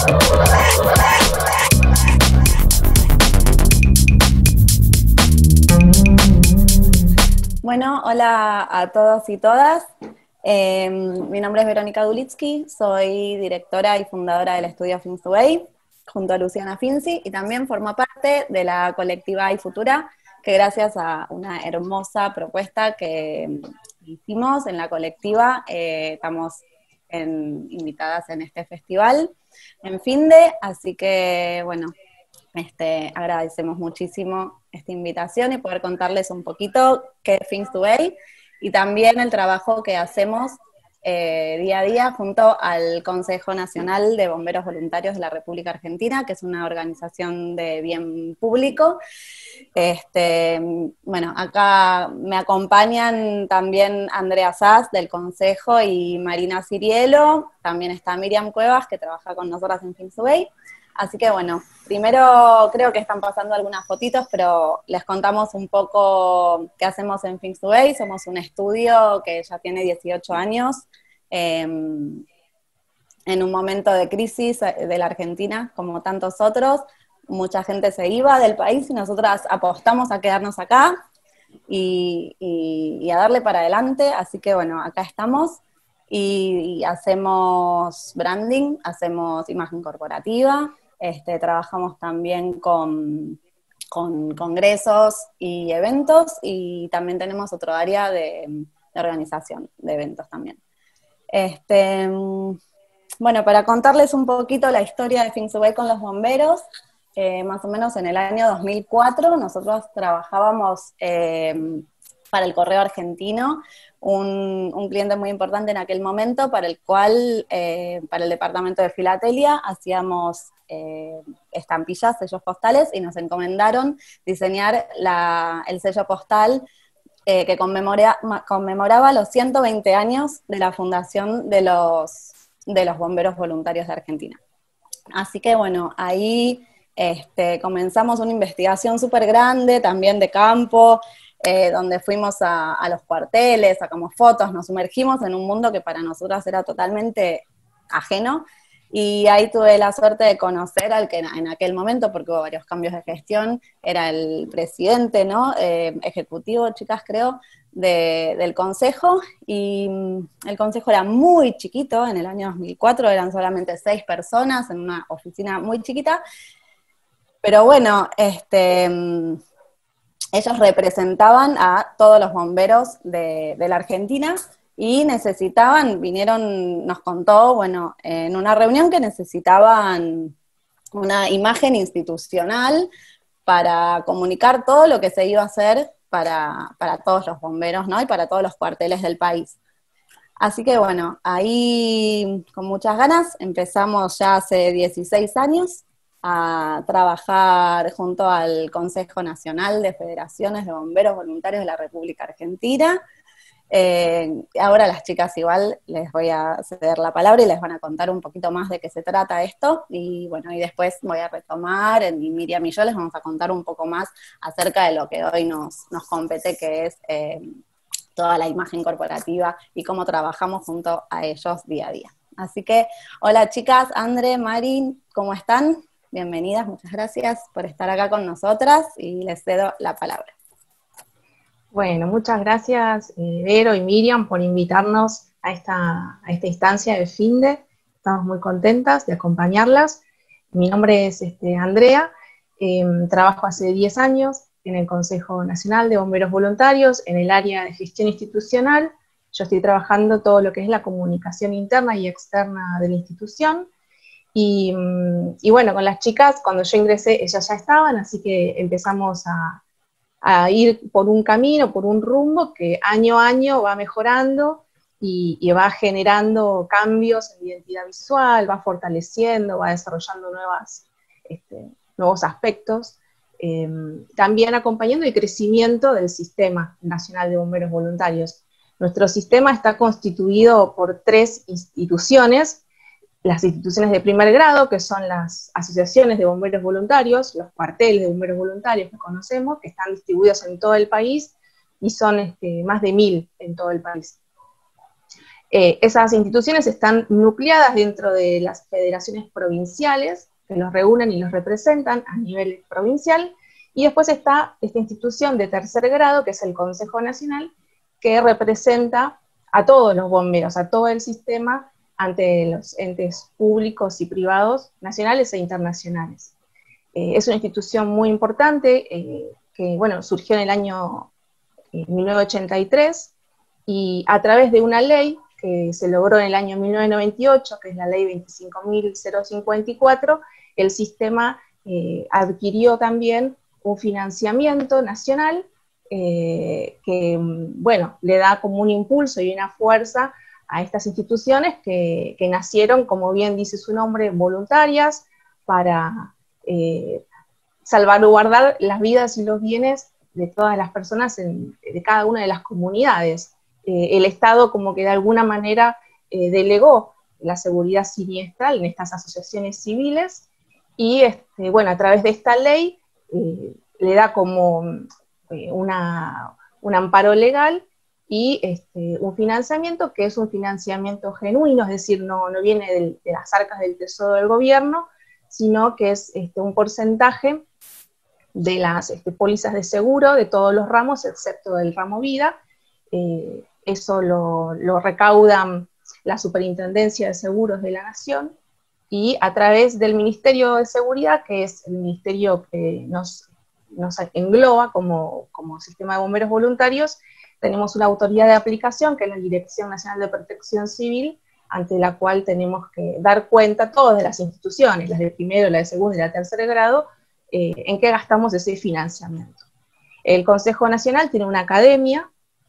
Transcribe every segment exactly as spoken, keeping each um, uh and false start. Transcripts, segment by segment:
Bueno, hola a todos y todas. Eh, mi nombre es Verónica Dulitsky, soy directora y fundadora del estudio Finzuey, junto a Luciana Finzi, y también formo parte de la colectiva iFutura, que gracias a una hermosa propuesta que hicimos en la colectiva, eh, estamos en, invitadas en este festival en Finde, así que bueno, Este, agradecemos muchísimo esta invitación y poder contarles un poquito qué es Finzuey y también el trabajo que hacemos eh, día a día junto al Consejo Nacional de Bomberos Voluntarios de la República Argentina, que es una organización de bien público. Este, bueno, acá me acompañan también Andrea Sass del Consejo y Marina Cirielo, también está Miriam Cuevas, que trabaja con nosotras en Finzuey. Así que bueno, primero creo que están pasando algunas fotitos, pero les contamos un poco qué hacemos en Finzuey. Somos un estudio que ya tiene dieciocho años, eh, en un momento de crisis de la Argentina, como tantos otros. Mucha gente se iba del país y nosotras apostamos a quedarnos acá y, y, y a darle para adelante. Así que bueno, acá estamos y, y hacemos branding, hacemos imagen corporativa. Este, trabajamos también con, con congresos y eventos, y también tenemos otro área de, de organización de eventos también. Este, bueno, para contarles un poquito la historia de Finzuey con los bomberos, eh, más o menos en el año dos mil cuatro nosotros trabajábamos eh, para el Correo Argentino, un, un cliente muy importante en aquel momento, para el cual, eh, para el departamento de filatelia, hacíamos eh, estampillas, sellos postales, y nos encomendaron diseñar la, el sello postal eh, que conmemora, conmemoraba los ciento veinte años de la fundación de los, de los bomberos voluntarios de Argentina. Así que bueno, ahí este, comenzamos una investigación súper grande, también de campo, Eh, donde fuimos a, a los cuarteles, sacamos fotos, nos sumergimos en un mundo que para nosotras era totalmente ajeno, y ahí tuve la suerte de conocer al que en, en aquel momento, porque hubo varios cambios de gestión, era el presidente, ¿no? Eh, ejecutivo, chicas, creo, de, del consejo, y el consejo era muy chiquito, en el año dos mil cuatro eran solamente seis personas en una oficina muy chiquita, pero bueno, este... ellos representaban a todos los bomberos de, de la Argentina y necesitaban, vinieron, nos contó, bueno, en una reunión que necesitaban una imagen institucional para comunicar todo lo que se iba a hacer para, para todos los bomberos, ¿no? Y para todos los cuarteles del país. Así que bueno, ahí con muchas ganas empezamos ya hace dieciséis años a trabajar junto al Consejo Nacional de Federaciones de Bomberos Voluntarios de la República Argentina. Eh, ahora las chicas igual les voy a ceder la palabra y les van a contar un poquito más de qué se trata esto, y bueno, y después voy a retomar, y Miriam y yo les vamos a contar un poco más acerca de lo que hoy nos, nos compete, que es eh, toda la imagen corporativa y cómo trabajamos junto a ellos día a día. Así que, hola chicas, Andre, Mari, ¿cómo están? Bienvenidas, muchas gracias por estar acá con nosotras, y les cedo la palabra. Bueno, muchas gracias eh, Vero y Miriam por invitarnos a esta, a esta instancia de Finde. Estamos muy contentas de acompañarlas. Mi nombre es este, Andrea, eh, trabajo hace diez años en el Consejo Nacional de Bomberos Voluntarios, en el área de gestión institucional. Yo estoy trabajando todo lo que es la comunicación interna y externa de la institución. Y, y bueno, con las chicas, cuando yo ingresé, ellas ya estaban, así que empezamos a, a ir por un camino, por un rumbo que año a año va mejorando y, y va generando cambios en identidad visual, va fortaleciendo, va desarrollando nuevas, este, nuevos aspectos, eh, también acompañando el crecimiento del Sistema Nacional de Bomberos Voluntarios. Nuestro sistema está constituido por tres instituciones: las instituciones de primer grado, que son las asociaciones de bomberos voluntarios, los cuarteles de bomberos voluntarios que conocemos, que están distribuidos en todo el país, y son este, más de mil en todo el país. Eh, esas instituciones están nucleadas dentro de las federaciones provinciales, que los reúnen y los representan a nivel provincial, y después está esta institución de tercer grado, que es el Consejo Nacional, que representa a todos los bomberos, a todo el sistema, ante los entes públicos y privados, nacionales e internacionales. Eh, es una institución muy importante, eh, que bueno, surgió en el año eh, mil novecientos ochenta y tres, y a través de una ley que se logró en el año mil novecientos noventa y ocho, que es la ley veinticinco mil cincuenta y cuatro, el sistema eh, adquirió también un financiamiento nacional eh, que, bueno, le da como un impulso y una fuerza a estas instituciones que, que nacieron, como bien dice su nombre, voluntarias, para eh, salvaguardar las vidas y los bienes de todas las personas, en, de cada una de las comunidades. Eh, el Estado como que de alguna manera eh, delegó la seguridad siniestral en estas asociaciones civiles, y este, bueno, a través de esta ley eh, le da como eh, una, un amparo legal y este, un financiamiento que es un financiamiento genuino, es decir, no, no viene de, de las arcas del tesoro del gobierno, sino que es este, un porcentaje de las este, pólizas de seguro de todos los ramos, excepto del ramo vida. Eh, eso lo, lo recauda la Superintendencia de Seguros de la Nación, y a través del Ministerio de Seguridad, que es el ministerio que nos, nos engloba como, como sistema de bomberos voluntarios, tenemos una autoridad de aplicación, que es la Dirección Nacional de Protección Civil, ante la cual tenemos que dar cuenta todas de las instituciones, las de primero, la de segundo y la de tercer grado, eh, en qué gastamos ese financiamiento. El Consejo Nacional tiene una academia,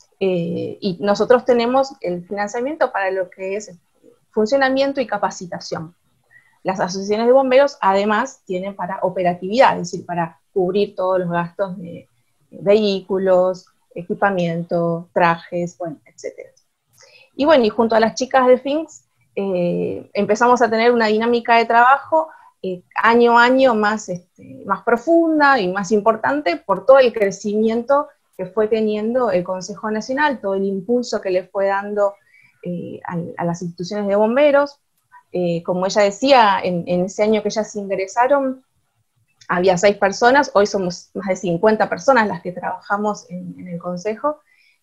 eh, y nosotros tenemos el financiamiento para lo que es funcionamiento y capacitación. Las asociaciones de bomberos, además, tienen para operatividad, es decir, para cubrir todos los gastos de, de vehículos, equipamiento, trajes, bueno, etcétera. Y bueno, y junto a las chicas de Finks, eh, empezamos a tener una dinámica de trabajo eh, año a año más, este, más profunda y más importante por todo el crecimiento que fue teniendo el Consejo Nacional, todo el impulso que le fue dando eh, a, a las instituciones de bomberos. Eh, como ella decía, en, en ese año que ellas ingresaron, había seis personas, hoy somos más de cincuenta personas las que trabajamos en, en el Consejo,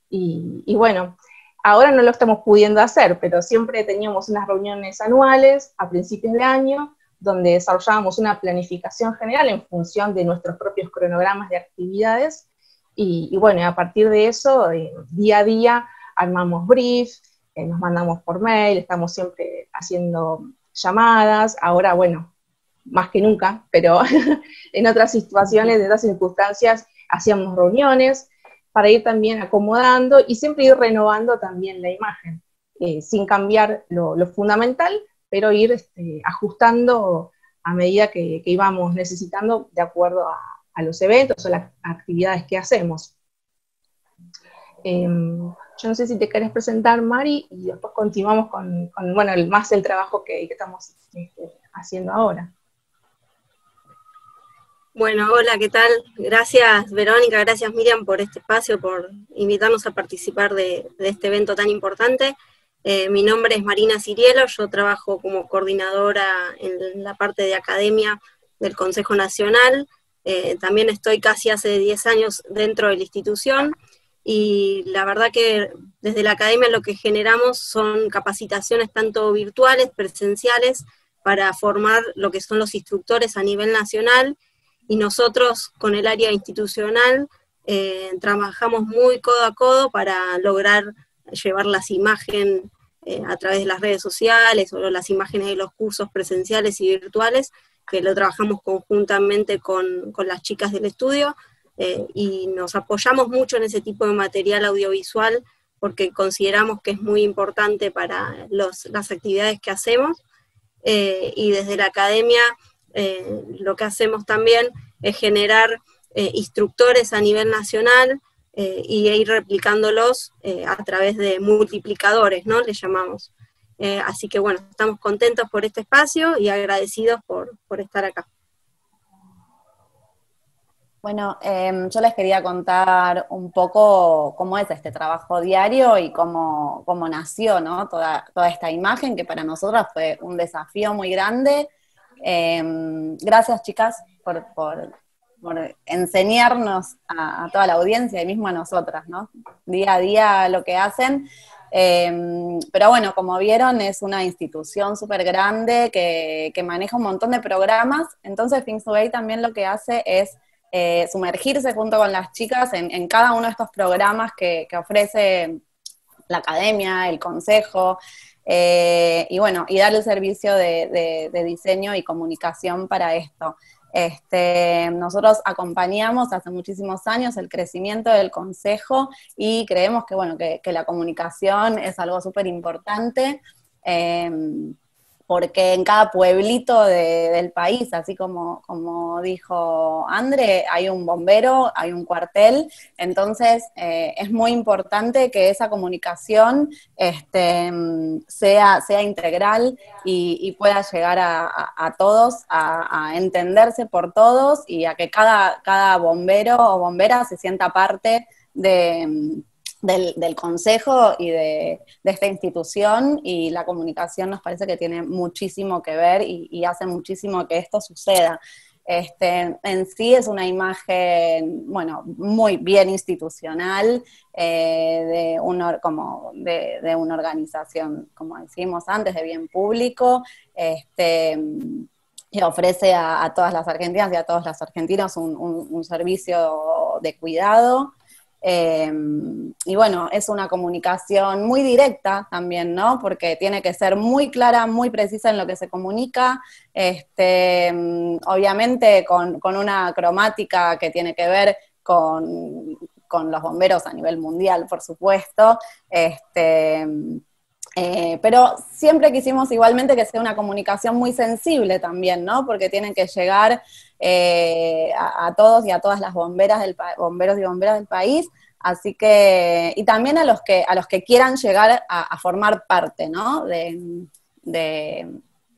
y, y bueno, ahora no lo estamos pudiendo hacer, pero siempre teníamos unas reuniones anuales a principios de año, donde desarrollábamos una planificación general en función de nuestros propios cronogramas de actividades, y, y bueno, a partir de eso, eh, día a día, armamos brief, eh, nos mandamos por mail, estamos siempre haciendo llamadas, ahora bueno, más que nunca, pero en otras situaciones, en otras circunstancias, hacíamos reuniones para ir también acomodando y siempre ir renovando también la imagen, eh, sin cambiar lo, lo fundamental, pero ir este, ajustando a medida que, que íbamos necesitando de acuerdo a, a los eventos o las actividades que hacemos. Eh, yo no sé si te querés presentar, Mari, y después continuamos con, con bueno, el, más el trabajo que, que estamos este, haciendo ahora. Bueno, hola, ¿qué tal? Gracias, Verónica, gracias, Miriam, por este espacio, por invitarnos a participar de, de este evento tan importante. Eh, mi nombre es Marina Cirielo, yo trabajo como coordinadora en la parte de academia del Consejo Nacional. Eh, también estoy casi hace diez años dentro de la institución, y la verdad que desde la academia lo que generamos son capacitaciones tanto virtuales, presenciales, para formar lo que son los instructores a nivel nacional, y nosotros con el área institucional eh, trabajamos muy codo a codo para lograr llevar las imágenes eh, a través de las redes sociales, o las imágenes de los cursos presenciales y virtuales, que lo trabajamos conjuntamente con, con las chicas del estudio, eh, y nos apoyamos mucho en ese tipo de material audiovisual, porque consideramos que es muy importante para los, las actividades que hacemos, eh, y desde la academia Eh, lo que hacemos también es generar eh, instructores a nivel nacional eh, y ir replicándolos eh, a través de multiplicadores, ¿no? Le llamamos. Eh, así que bueno, estamos contentos por este espacio y agradecidos por, por estar acá. Bueno, eh, yo les quería contar un poco cómo es este trabajo diario y cómo, cómo nació, ¿no? Toda, toda esta imagen que para nosotras fue un desafío muy grande. Eh, gracias, chicas, por, por, por enseñarnos a, a toda la audiencia y mismo a nosotras, ¿no? Día a día lo que hacen. Eh, pero bueno, como vieron, es una institución súper grande que, que maneja un montón de programas. Entonces, Finsway también lo que hace es Eh, sumergirse junto con las chicas en, en cada uno de estos programas que, que ofrece la academia, el consejo, eh, y bueno, y dar el servicio de, de, de diseño y comunicación para esto. Este, nosotros acompañamos hace muchísimos años el crecimiento del consejo y creemos que, bueno, que, que la comunicación es algo súper importante. Eh, porque en cada pueblito de, del país, así como, como dijo André, hay un bombero, hay un cuartel, entonces eh, es muy importante que esa comunicación este, sea, sea integral y, y pueda llegar a, a, a todos, a, a entenderse por todos y a que cada, cada bombero o bombera se sienta parte de... Del, del consejo y de, de esta institución, y la comunicación nos parece que tiene muchísimo que ver y, y hace muchísimo que esto suceda. Este, en sí es una imagen, bueno, muy bien institucional, eh, de, un, como de, de una organización, como decimos antes, de bien público, este, que ofrece a, a todas las argentinas y a todos los argentinos un, un, un servicio de cuidado. Eh, y bueno, es una comunicación muy directa también, ¿no? Porque tiene que ser muy clara, muy precisa en lo que se comunica, este, obviamente con, con una cromática que tiene que ver con, con los bomberos a nivel mundial, por supuesto, este... Eh, pero siempre quisimos igualmente que sea una comunicación muy sensible también, ¿no? Porque tienen que llegar eh, a, a todos y a todas las bomberas del bomberos y bomberas del país, así que, y también a los que, a los que quieran llegar a, a formar parte, ¿no? De, de,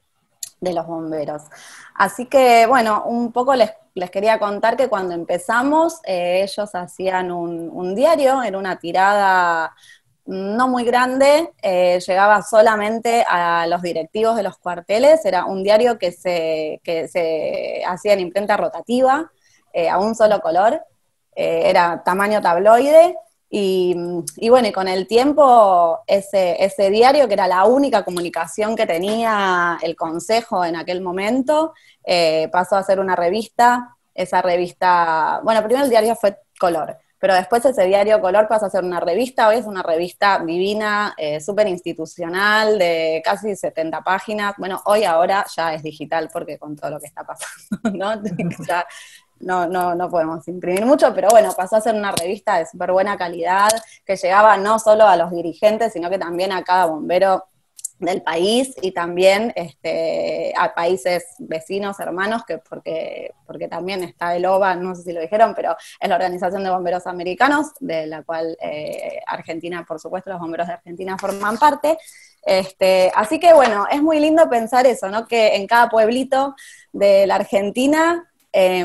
de los bomberos. Así que, bueno, un poco les, les quería contar que cuando empezamos, eh, ellos hacían un, un diario, era una tirada no muy grande, eh, llegaba solamente a los directivos de los cuarteles, era un diario que se, que se hacía en imprenta rotativa, eh, a un solo color, eh, era tamaño tabloide, y, y bueno, y con el tiempo ese, ese diario, que era la única comunicación que tenía el consejo en aquel momento, eh, pasó a ser una revista. Esa revista, bueno, primero el diario fue color, pero después ese diario color pasa a ser una revista. Hoy es una revista divina, eh, súper institucional, de casi setenta páginas. Bueno, hoy ahora ya es digital, porque con todo lo que está pasando, ¿no? Ya no, no, no podemos imprimir mucho, pero bueno, pasó a ser una revista de súper buena calidad, que llegaba no solo a los dirigentes, sino que también a cada bombero del país, y también este, a países vecinos, hermanos, que porque, porque también está el O B A, no sé si lo dijeron, pero es la Organización de Bomberos Americanos, de la cual eh, Argentina, por supuesto, los bomberos de Argentina forman parte. Este, así que bueno, es muy lindo pensar eso, ¿no? Que en cada pueblito de la Argentina eh,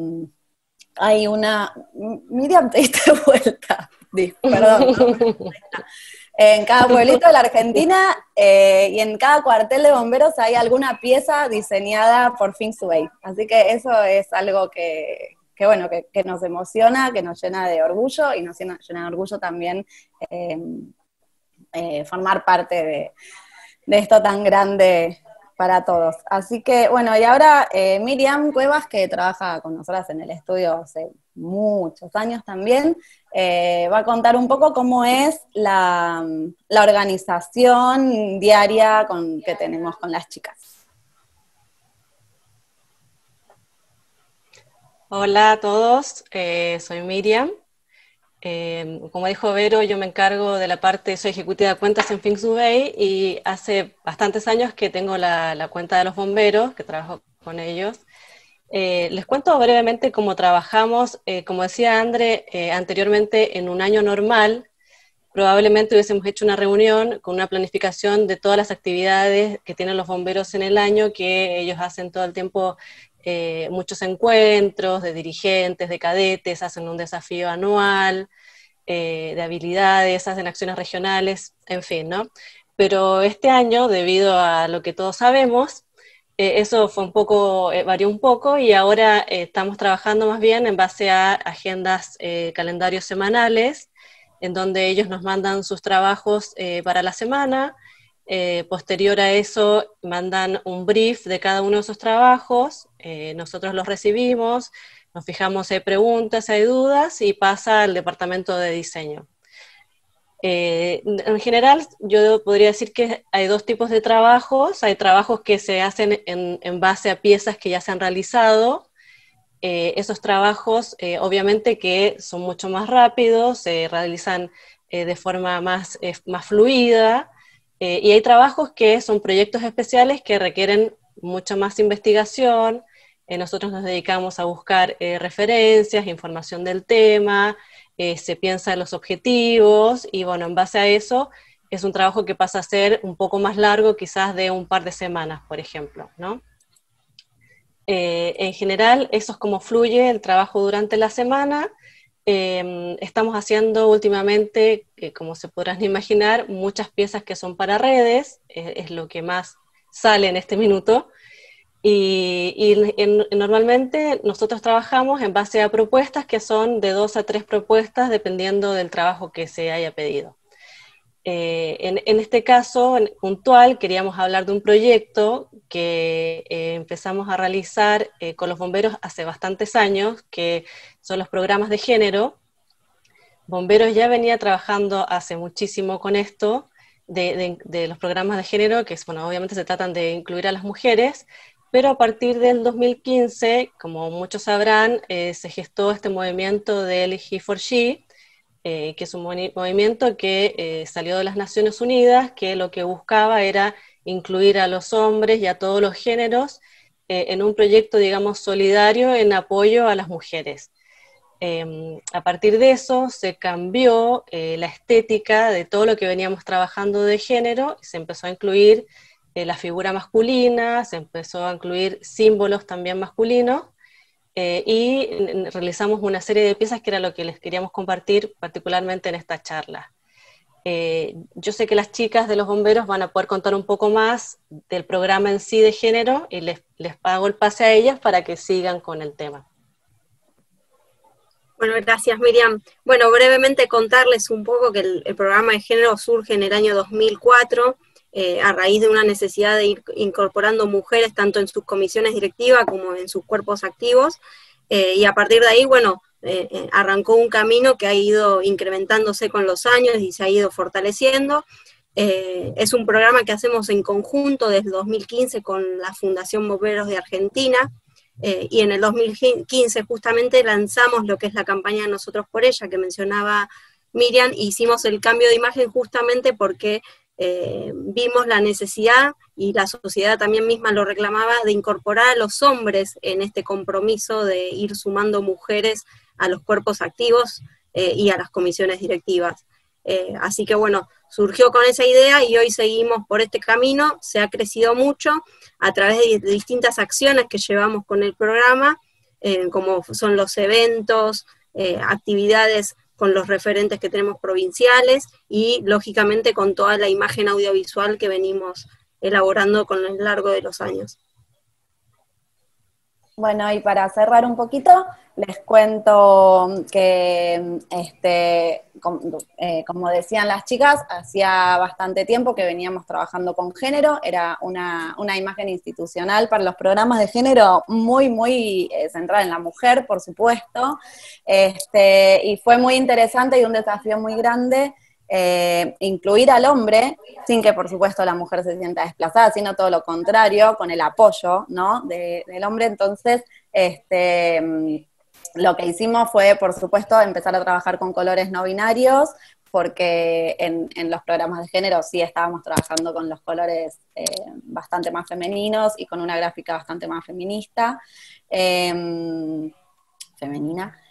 hay una... Miriam, te diste vuelta. Perdón, ¿no? En cada pueblito de la Argentina eh, y en cada cuartel de bomberos hay alguna pieza diseñada por Finsway. Así que eso es algo que, que bueno, que, que nos emociona, que nos llena de orgullo, y nos llena, llena de orgullo también eh, eh, formar parte de, de esto tan grande para todos. Así que, bueno, y ahora eh, Miriam Cuevas, que trabaja con nosotras en el estudio hace muchos años también, eh, va a contar un poco cómo es la, la organización diaria con, que tenemos con las chicas. Hola a todos, eh, soy Miriam. Eh, como dijo Vero, yo me encargo de la parte, soy ejecutiva de cuentas en Finsway, y hace bastantes años que tengo la, la cuenta de los bomberos, que trabajo con ellos. Eh, les cuento brevemente cómo trabajamos. Eh, como decía André, eh, anteriormente en un año normal, probablemente hubiésemos hecho una reunión con una planificación de todas las actividades que tienen los bomberos en el año, que ellos hacen todo el tiempo eh, muchos encuentros de dirigentes, de cadetes, hacen un desafío anual, eh, de habilidades, hacen acciones regionales, en fin, ¿no? Pero este año, debido a lo que todos sabemos, eh, eso fue un poco, eh, varió un poco, y ahora eh, estamos trabajando más bien en base a agendas, eh, calendarios semanales, en donde ellos nos mandan sus trabajos eh, para la semana. Eh, posterior a eso mandan un brief de cada uno de esos trabajos, eh, nosotros los recibimos, nos fijamos si hay preguntas, si hay dudas, y pasa al departamento de diseño. Eh, en general, yo podría decir que hay dos tipos de trabajos. Hay trabajos que se hacen en, en base a piezas que ya se han realizado. Eh, esos trabajos, eh, obviamente que son mucho más rápidos, se realizan eh, de forma más, eh, más fluida, eh, y hay trabajos que son proyectos especiales que requieren mucha más investigación. Eh, nosotros nos dedicamos a buscar eh, referencias, información del tema, eh, se piensa en los objetivos, y bueno, en base a eso es un trabajo que pasa a ser un poco más largo, quizás de un par de semanas, por ejemplo, ¿no? Eh, en general, eso es como fluye el trabajo durante la semana. Eh, estamos haciendo últimamente, eh, como se podrán imaginar, muchas piezas que son para redes, eh, es lo que más sale en este minuto, y, y en, normalmente nosotros trabajamos en base a propuestas que son de dos a tres propuestas, dependiendo del trabajo que se haya pedido. Eh, en, en este caso en, puntual, queríamos hablar de un proyecto que eh, empezamos a realizar eh, con los bomberos hace bastantes años, que son los programas de género. Bomberos ya venía trabajando hace muchísimo con esto, de, de, de los programas de género, que bueno, obviamente se tratan de incluir a las mujeres, pero a partir del dos mil quince, como muchos sabrán, eh, se gestó este movimiento del He for She, Eh, que es un movimiento que eh, salió de las Naciones Unidas, que lo que buscaba era incluir a los hombres y a todos los géneros eh, en un proyecto, digamos, solidario en apoyo a las mujeres. Eh, a partir de eso se cambió eh, la estética de todo lo que veníamos trabajando de género, y se empezó a incluir eh, la figura masculina, se empezó a incluir símbolos también masculinos, Eh, y realizamos una serie de piezas que era lo que les queríamos compartir particularmente en esta charla. Eh, yo sé que las chicas de los bomberos van a poder contar un poco más del programa en sí de género, y les, les pago el pase a ellas para que sigan con el tema. Bueno, gracias Miriam. Bueno, brevemente contarles un poco que el, el programa de género surge en el año dos mil cuatro, Eh, a raíz de una necesidad de ir incorporando mujeres tanto en sus comisiones directivas como en sus cuerpos activos, eh, y a partir de ahí, bueno, eh, eh, arrancó un camino que ha ido incrementándose con los años y se ha ido fortaleciendo. Eh, es un programa que hacemos en conjunto desde dos mil quince con la Fundación Bomberos de Argentina, eh, y en el dos mil quince justamente lanzamos lo que es la campaña Nosotros por Ella, que mencionaba Miriam, e hicimos el cambio de imagen justamente porque Eh, vimos la necesidad, y la sociedad también misma lo reclamaba, de incorporar a los hombres en este compromiso de ir sumando mujeres a los cuerpos activos eh, y a las comisiones directivas. Eh, así que bueno, surgió con esa idea y hoy seguimos por este camino. Se ha crecido mucho a través de distintas acciones que llevamos con el programa, eh, como son los eventos, eh, actividades con los referentes que tenemos provinciales, y lógicamente con toda la imagen audiovisual que venimos elaborando con el largo de los años. Bueno, y para cerrar un poquito, les cuento que, este, como, eh, como decían las chicas, hacía bastante tiempo que veníamos trabajando con género. Era una, una imagen institucional para los programas de género muy, muy eh, centrada en la mujer, por supuesto, este, y fue muy interesante y un desafío muy grande eh, incluir al hombre, sin que por supuesto la mujer se sienta desplazada, sino todo lo contrario, con el apoyo, ¿no?, de, del hombre. Entonces, este, lo que hicimos fue, por supuesto, empezar a trabajar con colores no binarios, porque en, en los programas de género sí estábamos trabajando con los colores eh, bastante más femeninos y con una gráfica bastante más feminista, eh, femenina.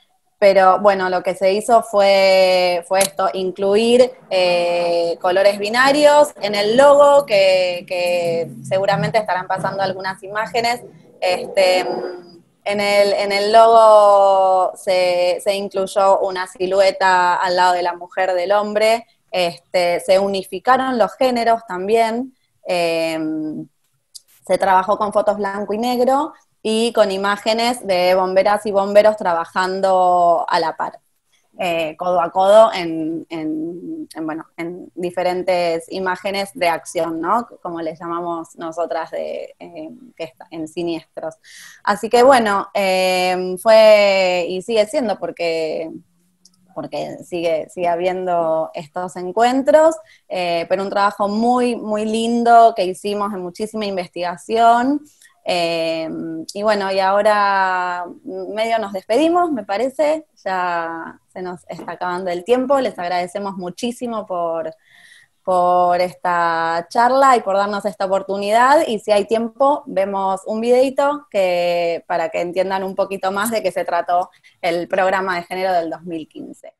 pero bueno, lo que se hizo fue, fue esto, incluir eh, colores binarios en el logo, que, que seguramente estarán pasando algunas imágenes. Este, en, el, en el logo se, se incluyó una silueta al lado de la mujer, del hombre, este, se unificaron los géneros también, eh, se trabajó con fotos blanco y negro, y con imágenes de bomberas y bomberos trabajando a la par, eh, codo a codo en, en, en, bueno, en diferentes imágenes de acción, ¿no? Como les llamamos nosotras de, eh, en siniestros. Así que bueno, eh, fue y sigue siendo porque... porque sigue, sigue habiendo estos encuentros, eh, pero un trabajo muy, muy lindo que hicimos en muchísima investigación. Eh, y bueno, y ahora medio nos despedimos, me parece, ya se nos está acabando el tiempo, les agradecemos muchísimo por, por esta charla y por darnos esta oportunidad, y si hay tiempo, vemos un videito que, para que entiendan un poquito más de qué se trató el programa de género del dos mil quince.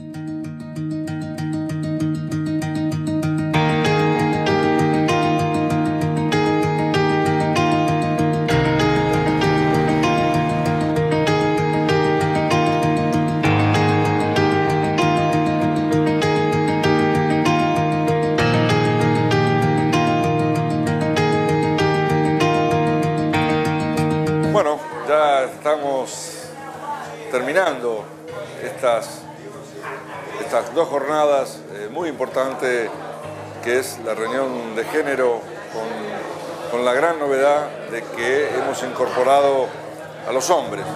Bueno, ya estamos terminando estas, estas dos jornadas eh, muy importantes, que es la reunión de género, con, con la gran novedad de que hemos incorporado a los hombres.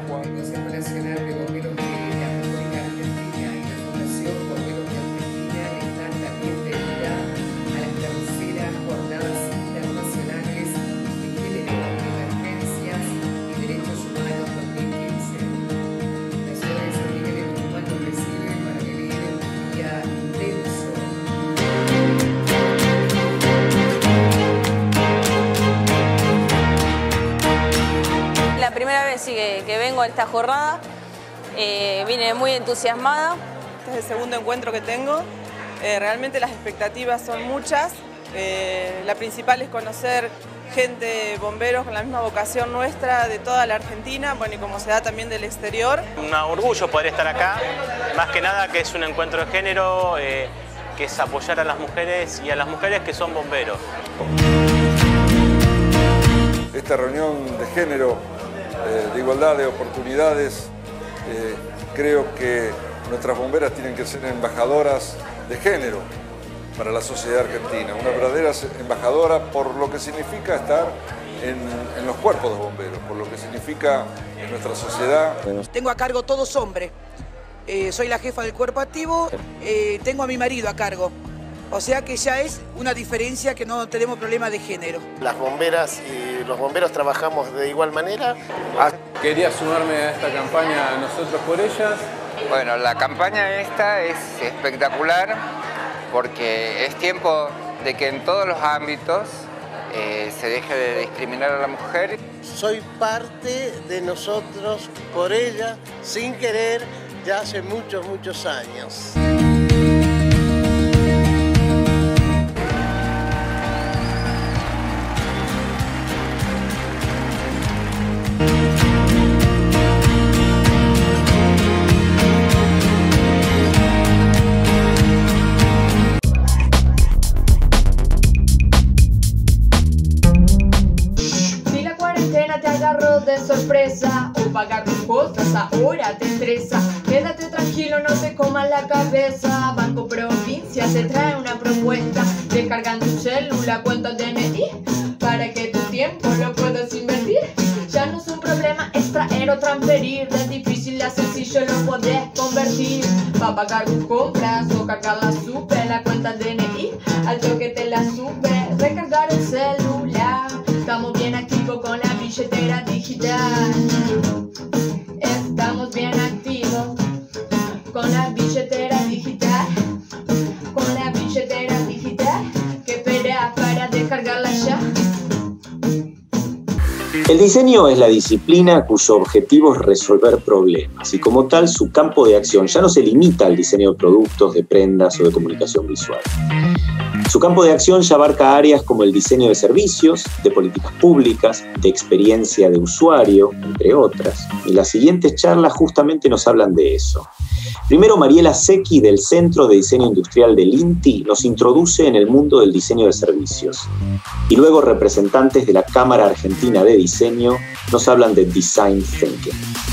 Que, que vengo a esta jornada, eh, vine muy entusiasmada. Este es el segundo encuentro que tengo, eh, realmente las expectativas son muchas, eh, la principal es conocer gente, bomberos con la misma vocación nuestra de toda la Argentina, bueno, y como se da también del exterior. Un orgullo poder estar acá, más que nada que es un encuentro de género, eh, que es apoyar a las mujeres y a las mujeres que son bomberos. Esta reunión de género, de igualdad de oportunidades, eh, creo que nuestras bomberas tienen que ser embajadoras de género para la sociedad argentina, una verdadera embajadora por lo que significa estar en, en los cuerpos de bomberos, por lo que significa en nuestra sociedad. Tengo a cargo todos hombres, eh, soy la jefa del cuerpo activo, eh, tengo a mi marido a cargo. O sea que ya es una diferencia que no tenemos problema de género. Las bomberas y los bomberos trabajamos de igual manera. Quería sumarme a esta campaña Nosotros por Ellas. Bueno, la campaña esta es espectacular porque es tiempo de que en todos los ámbitos eh, se deje de discriminar a la mujer. Soy parte de Nosotros por Ellas, sin querer, ya hace muchos, muchos años. De sorpresa o pagar tus cosas ahora te estresa, quédate tranquilo, no te comas la cabeza. Banco Provincia te trae una propuesta, descarga en tu celular cuenta D N I para que tu tiempo lo puedas invertir. Ya no es un problema extraer o transferir, de difícil a sencillo lo podés convertir. Pa' pagar tus compras o cargarla sube, la cuenta D N I al toque te la sube. Recargar el celular, estamos bien activos con la billetera digital. Estamos bien activos con la billetera digital. Con la billetera digital, que esperas para descargarla ya. El diseño es la disciplina cuyo objetivo es resolver problemas y como tal su campo de acción ya no se limita al diseño de productos, de prendas o de comunicación visual. Su campo de acción ya abarca áreas como el diseño de servicios, de políticas públicas, de experiencia de usuario, entre otras. Y las siguientes charlas justamente nos hablan de eso. Primero, Mariela Secchi, del Centro de Diseño Industrial del INTI, nos introduce en el mundo del diseño de servicios. Y luego, representantes de la Cámara Argentina de Diseño nos hablan de Design Thinking.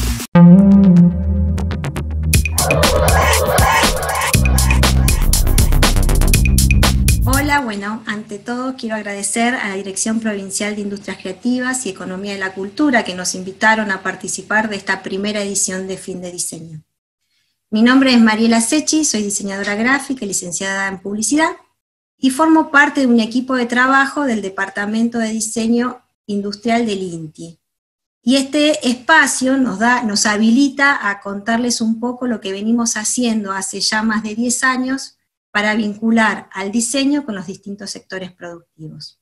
Hola, bueno, ante todo quiero agradecer a la Dirección Provincial de Industrias Creativas y Economía de la Cultura que nos invitaron a participar de esta primera edición de Fin de Diseño. Mi nombre es Mariela Secchi, soy diseñadora gráfica y licenciada en publicidad, y formo parte de un equipo de trabajo del Departamento de Diseño Industrial del INTI. Y este espacio nos, da, nos habilita a contarles un poco lo que venimos haciendo hace ya más de diez años para vincular al diseño con los distintos sectores productivos.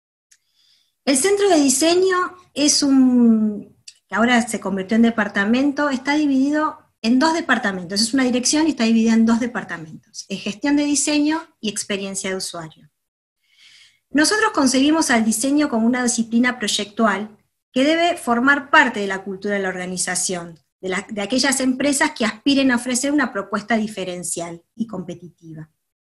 El Centro de Diseño es un, que ahora se convirtió en departamento, está dividido en dos departamentos, es una dirección y está dividida en dos departamentos, en gestión de diseño y experiencia de usuario. Nosotros concebimos al diseño como una disciplina proyectual que debe formar parte de la cultura de la organización, de, la, de aquellas empresas que aspiren a ofrecer una propuesta diferencial y competitiva.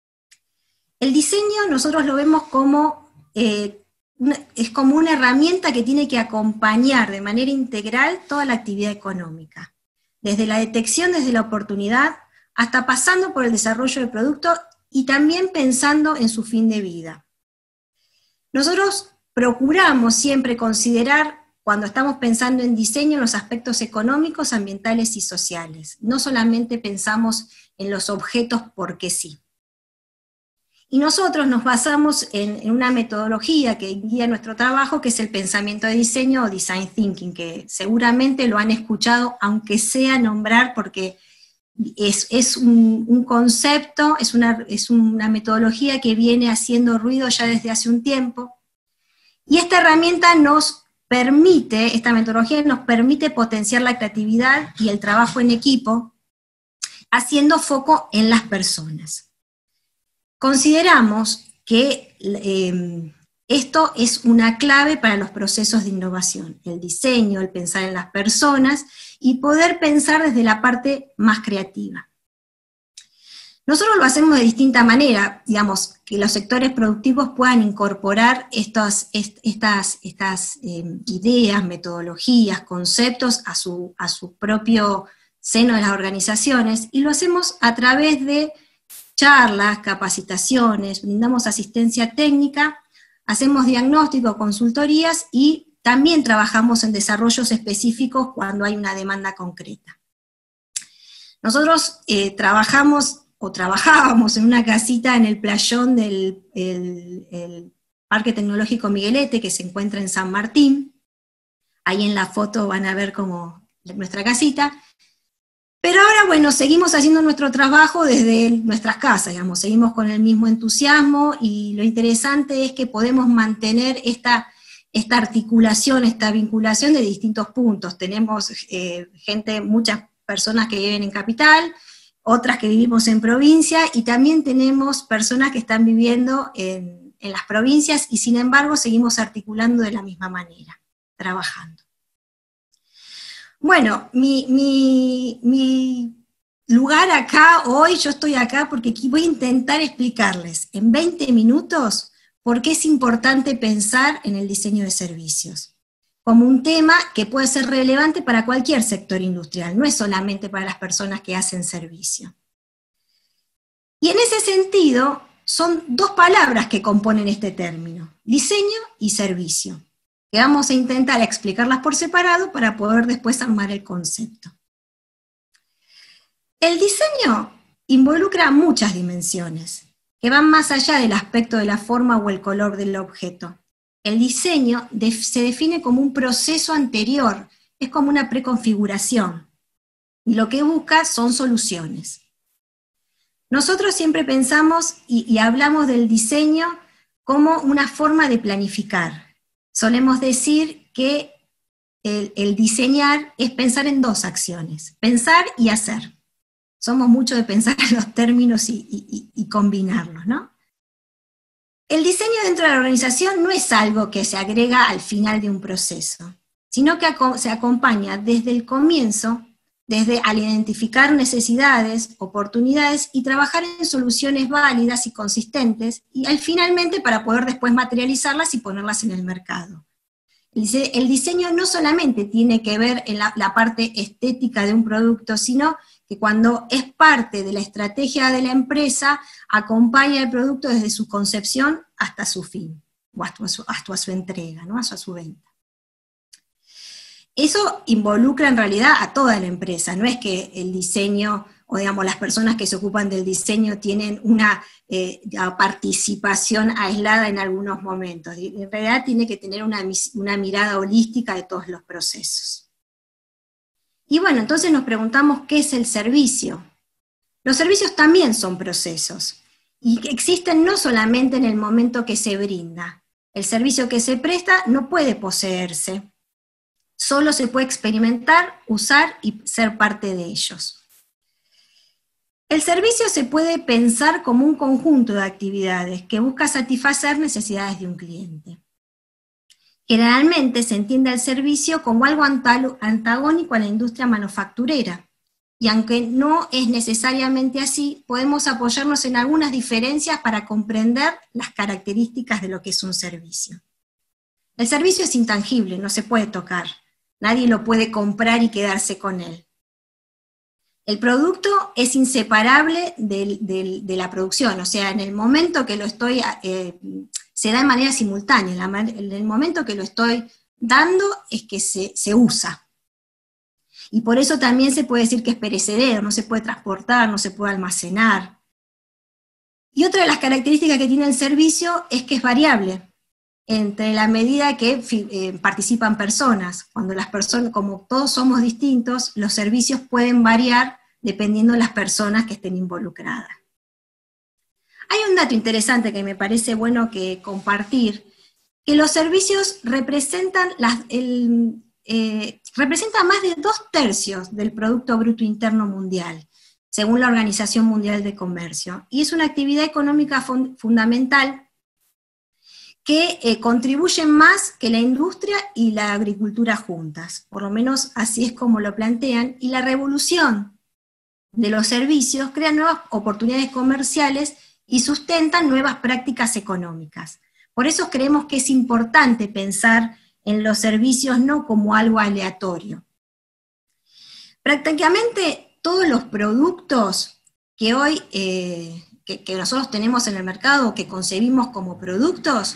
El diseño nosotros lo vemos como, eh, una, es como una herramienta que tiene que acompañar de manera integral toda la actividad económica, desde la detección, desde la oportunidad, hasta pasando por el desarrollo del producto y también pensando en su fin de vida. Nosotros procuramos siempre considerar, cuando estamos pensando en diseño, los aspectos económicos, ambientales y sociales. No solamente pensamos en los objetos porque sí. Y nosotros nos basamos en, en una metodología que guía nuestro trabajo, que es el pensamiento de diseño o design thinking, que seguramente lo han escuchado, aunque sea nombrar, porque es, es un, un concepto, es una, es una metodología que viene haciendo ruido ya desde hace un tiempo, y esta herramienta nos permite, esta metodología nos permite potenciar la creatividad y el trabajo en equipo, haciendo foco en las personas. Consideramos que eh, esto es una clave para los procesos de innovación, el diseño, el pensar en las personas, y poder pensar desde la parte más creativa. Nosotros lo hacemos de distinta manera, digamos, que los sectores productivos puedan incorporar estas, estas, estas eh, ideas, metodologías, conceptos a su, a su propio seno de las organizaciones, y lo hacemos a través de charlas, capacitaciones, brindamos asistencia técnica, hacemos diagnóstico, consultorías, y también trabajamos en desarrollos específicos cuando hay una demanda concreta. Nosotros eh, trabajamos o trabajábamos en una casita en el playón del el, el Parque Tecnológico Miguelete, que se encuentra en San Martín. Ahí en la foto van a ver como nuestra casita. Pero ahora, bueno, seguimos haciendo nuestro trabajo desde nuestras casas, digamos, seguimos con el mismo entusiasmo, y lo interesante es que podemos mantener esta, esta articulación, esta vinculación de distintos puntos. Tenemos eh, gente, muchas personas que viven en capital, otras que vivimos en provincia, y también tenemos personas que están viviendo en, en las provincias, y sin embargo seguimos articulando de la misma manera, trabajando. Bueno, mi, mi, mi lugar acá hoy, yo estoy acá porque aquí voy a intentar explicarles en veinte minutos por qué es importante pensar en el diseño de servicios, como un tema que puede ser relevante para cualquier sector industrial, no es solamente para las personas que hacen servicio. Y en ese sentido, son dos palabras que componen este término, diseño y servicio, que vamos a intentar explicarlas por separado para poder después armar el concepto. El diseño involucra muchas dimensiones, que van más allá del aspecto de la forma o el color del objeto. El diseño se define como un proceso anterior, es como una preconfiguración, y lo que busca son soluciones. Nosotros siempre pensamos y, y hablamos del diseño como una forma de planificar. Solemos decir que el, el diseñar es pensar en dos acciones, pensar y hacer. Somos mucho de pensar en los términos y, y, y combinarlos, ¿no? El diseño dentro de la organización no es algo que se agrega al final de un proceso, sino que se acompaña desde el comienzo, desde al identificar necesidades, oportunidades y trabajar en soluciones válidas y consistentes, y al finalmente para poder después materializarlas y ponerlas en el mercado. El diseño no solamente tiene que ver en la, la parte estética de un producto, sino que cuando es parte de la estrategia de la empresa, acompaña el producto desde su concepción hasta su fin, o hasta su, hasta su entrega, ¿no? hasta su venta. Eso involucra en realidad a toda la empresa, no es que el diseño, o digamos las personas que se ocupan del diseño tienen una eh, participación aislada en algunos momentos, en realidad tiene que tener una, una mirada holística de todos los procesos. Y bueno, entonces nos preguntamos qué es el servicio. Los servicios también son procesos, y existen no solamente en el momento que se brinda. El servicio que se presta no puede poseerse, solo se puede experimentar, usar y ser parte de ellos. El servicio se puede pensar como un conjunto de actividades que busca satisfacer necesidades de un cliente. Generalmente se entiende el servicio como algo antagónico a la industria manufacturera, y aunque no es necesariamente así, podemos apoyarnos en algunas diferencias para comprender las características de lo que es un servicio. El servicio es intangible, no se puede tocar, nadie lo puede comprar y quedarse con él. El producto es inseparable de, de, de la producción, o sea, en el momento que lo estoy... Eh, se da de manera simultánea, en el momento que lo estoy dando es que se, se usa. Y por eso también se puede decir que es perecedero, no se puede transportar, no se puede almacenar. Y otra de las características que tiene el servicio es que es variable, entre la medida que eh, participan personas. Cuando las personas, como todos somos distintos, los servicios pueden variar dependiendo de las personas que estén involucradas. Hay un dato interesante que me parece bueno que compartir, que los servicios representan, las, el, eh, representan más de dos tercios del Producto Bruto Interno Mundial, según la Organización Mundial de Comercio, y es una actividad económica fund, fundamental que eh, contribuye más que la industria y la agricultura juntas, por lo menos así es como lo plantean, y la revolución de los servicios crea nuevas oportunidades comerciales y sustentan nuevas prácticas económicas. Por eso creemos que es importante pensar en los servicios no como algo aleatorio. Prácticamente todos los productos que hoy, eh, que, que nosotros tenemos en el mercado, que concebimos como productos,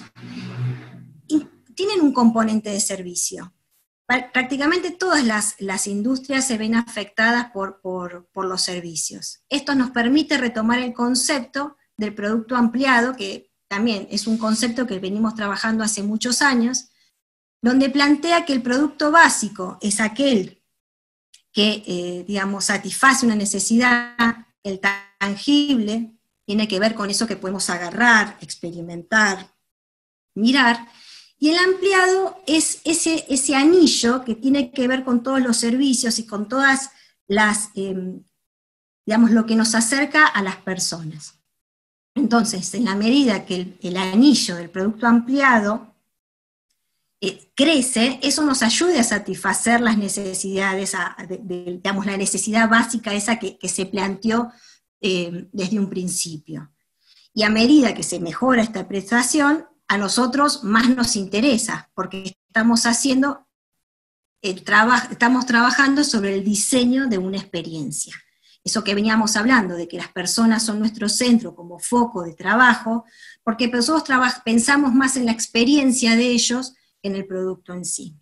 tienen un componente de servicio. Prácticamente todas las, las industrias se ven afectadas por, por, por los servicios. Esto nos permite retomar el concepto del producto ampliado, que también es un concepto que venimos trabajando hace muchos años, donde plantea que el producto básico es aquel que, eh, digamos, satisface una necesidad, el tangible tiene que ver con eso que podemos agarrar, experimentar, mirar, y el ampliado es ese, ese anillo que tiene que ver con todos los servicios y con todas las, eh, digamos, lo que nos acerca a las personas. Entonces, en la medida que el, el anillo del producto ampliado eh, crece, eso nos ayuda a satisfacer las necesidades, a, de, de, digamos, la necesidad básica esa que, que se planteó eh, desde un principio. Y a medida que se mejora esta prestación, a nosotros más nos interesa, porque estamos haciendo, el traba, estamos trabajando sobre el diseño de una experiencia. Eso que veníamos hablando, de que las personas son nuestro centro como foco de trabajo, porque nosotros pensamos más en la experiencia de ellos que en el producto en sí.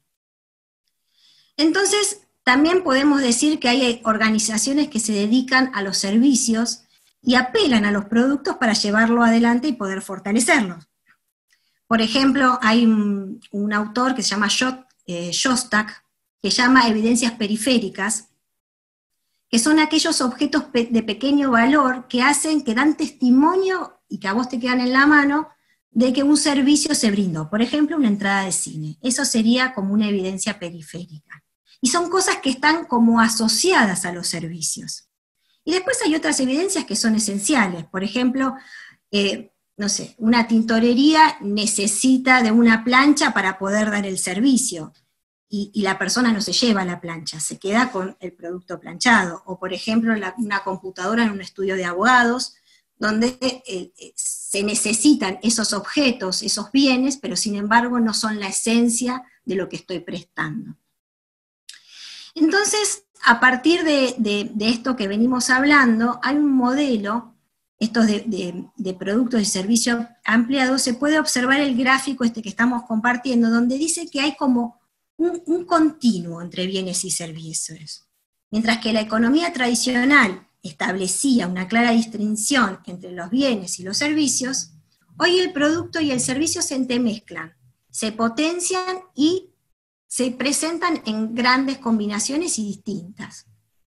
Entonces, también podemos decir que hay organizaciones que se dedican a los servicios y apelan a los productos para llevarlo adelante y poder fortalecerlos. Por ejemplo, hay un, un autor que se llama Shostak, que llama evidencias periféricas, que son aquellos objetos pe de pequeño valor que hacen, que dan testimonio y que a vos te quedan en la mano de que un servicio se brindó, por ejemplo, una entrada de cine. Eso sería como una evidencia periférica. Y son cosas que están como asociadas a los servicios. Y después hay otras evidencias que son esenciales. Por ejemplo, eh, no sé, una tintorería necesita de una plancha para poder dar el servicio. Y, y la persona no se lleva la plancha, se queda con el producto planchado. O por ejemplo, la, una computadora en un estudio de abogados, donde eh, se necesitan esos objetos, esos bienes, pero sin embargo no son la esencia de lo que estoy prestando. Entonces, a partir de, de, de esto que venimos hablando, hay un modelo, estos de, de, de productos y servicios ampliados, se puede observar el gráfico este que estamos compartiendo, donde dice que hay como un, un continuo entre bienes y servicios. Mientras que la economía tradicional establecía una clara distinción entre los bienes y los servicios, hoy el producto y el servicio se entremezclan, se potencian y se presentan en grandes combinaciones y distintas.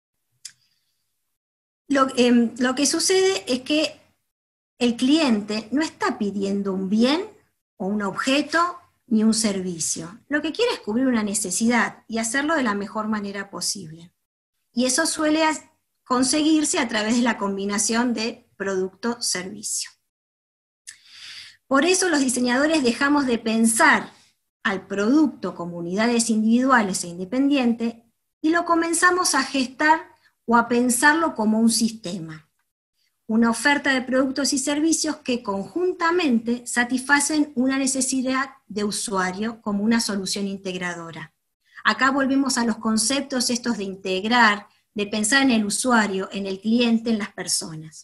Lo, eh, lo que sucede es que el cliente no está pidiendo un bien o un objeto ni un servicio. Lo que quiere es cubrir una necesidad y hacerlo de la mejor manera posible. Y eso suele conseguirse a través de la combinación de producto-servicio. Por eso los diseñadores dejamos de pensar al producto como unidades individuales e independientes y lo comenzamos a gestar o a pensarlo como un sistema. Una oferta de productos y servicios que conjuntamente satisfacen una necesidad de usuario como una solución integradora. Acá volvemos a los conceptos estos de integrar, de pensar en el usuario, en el cliente, en las personas.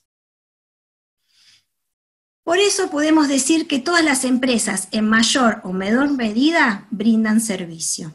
Por eso podemos decir que todas las empresas, en mayor o menor medida, brindan servicio.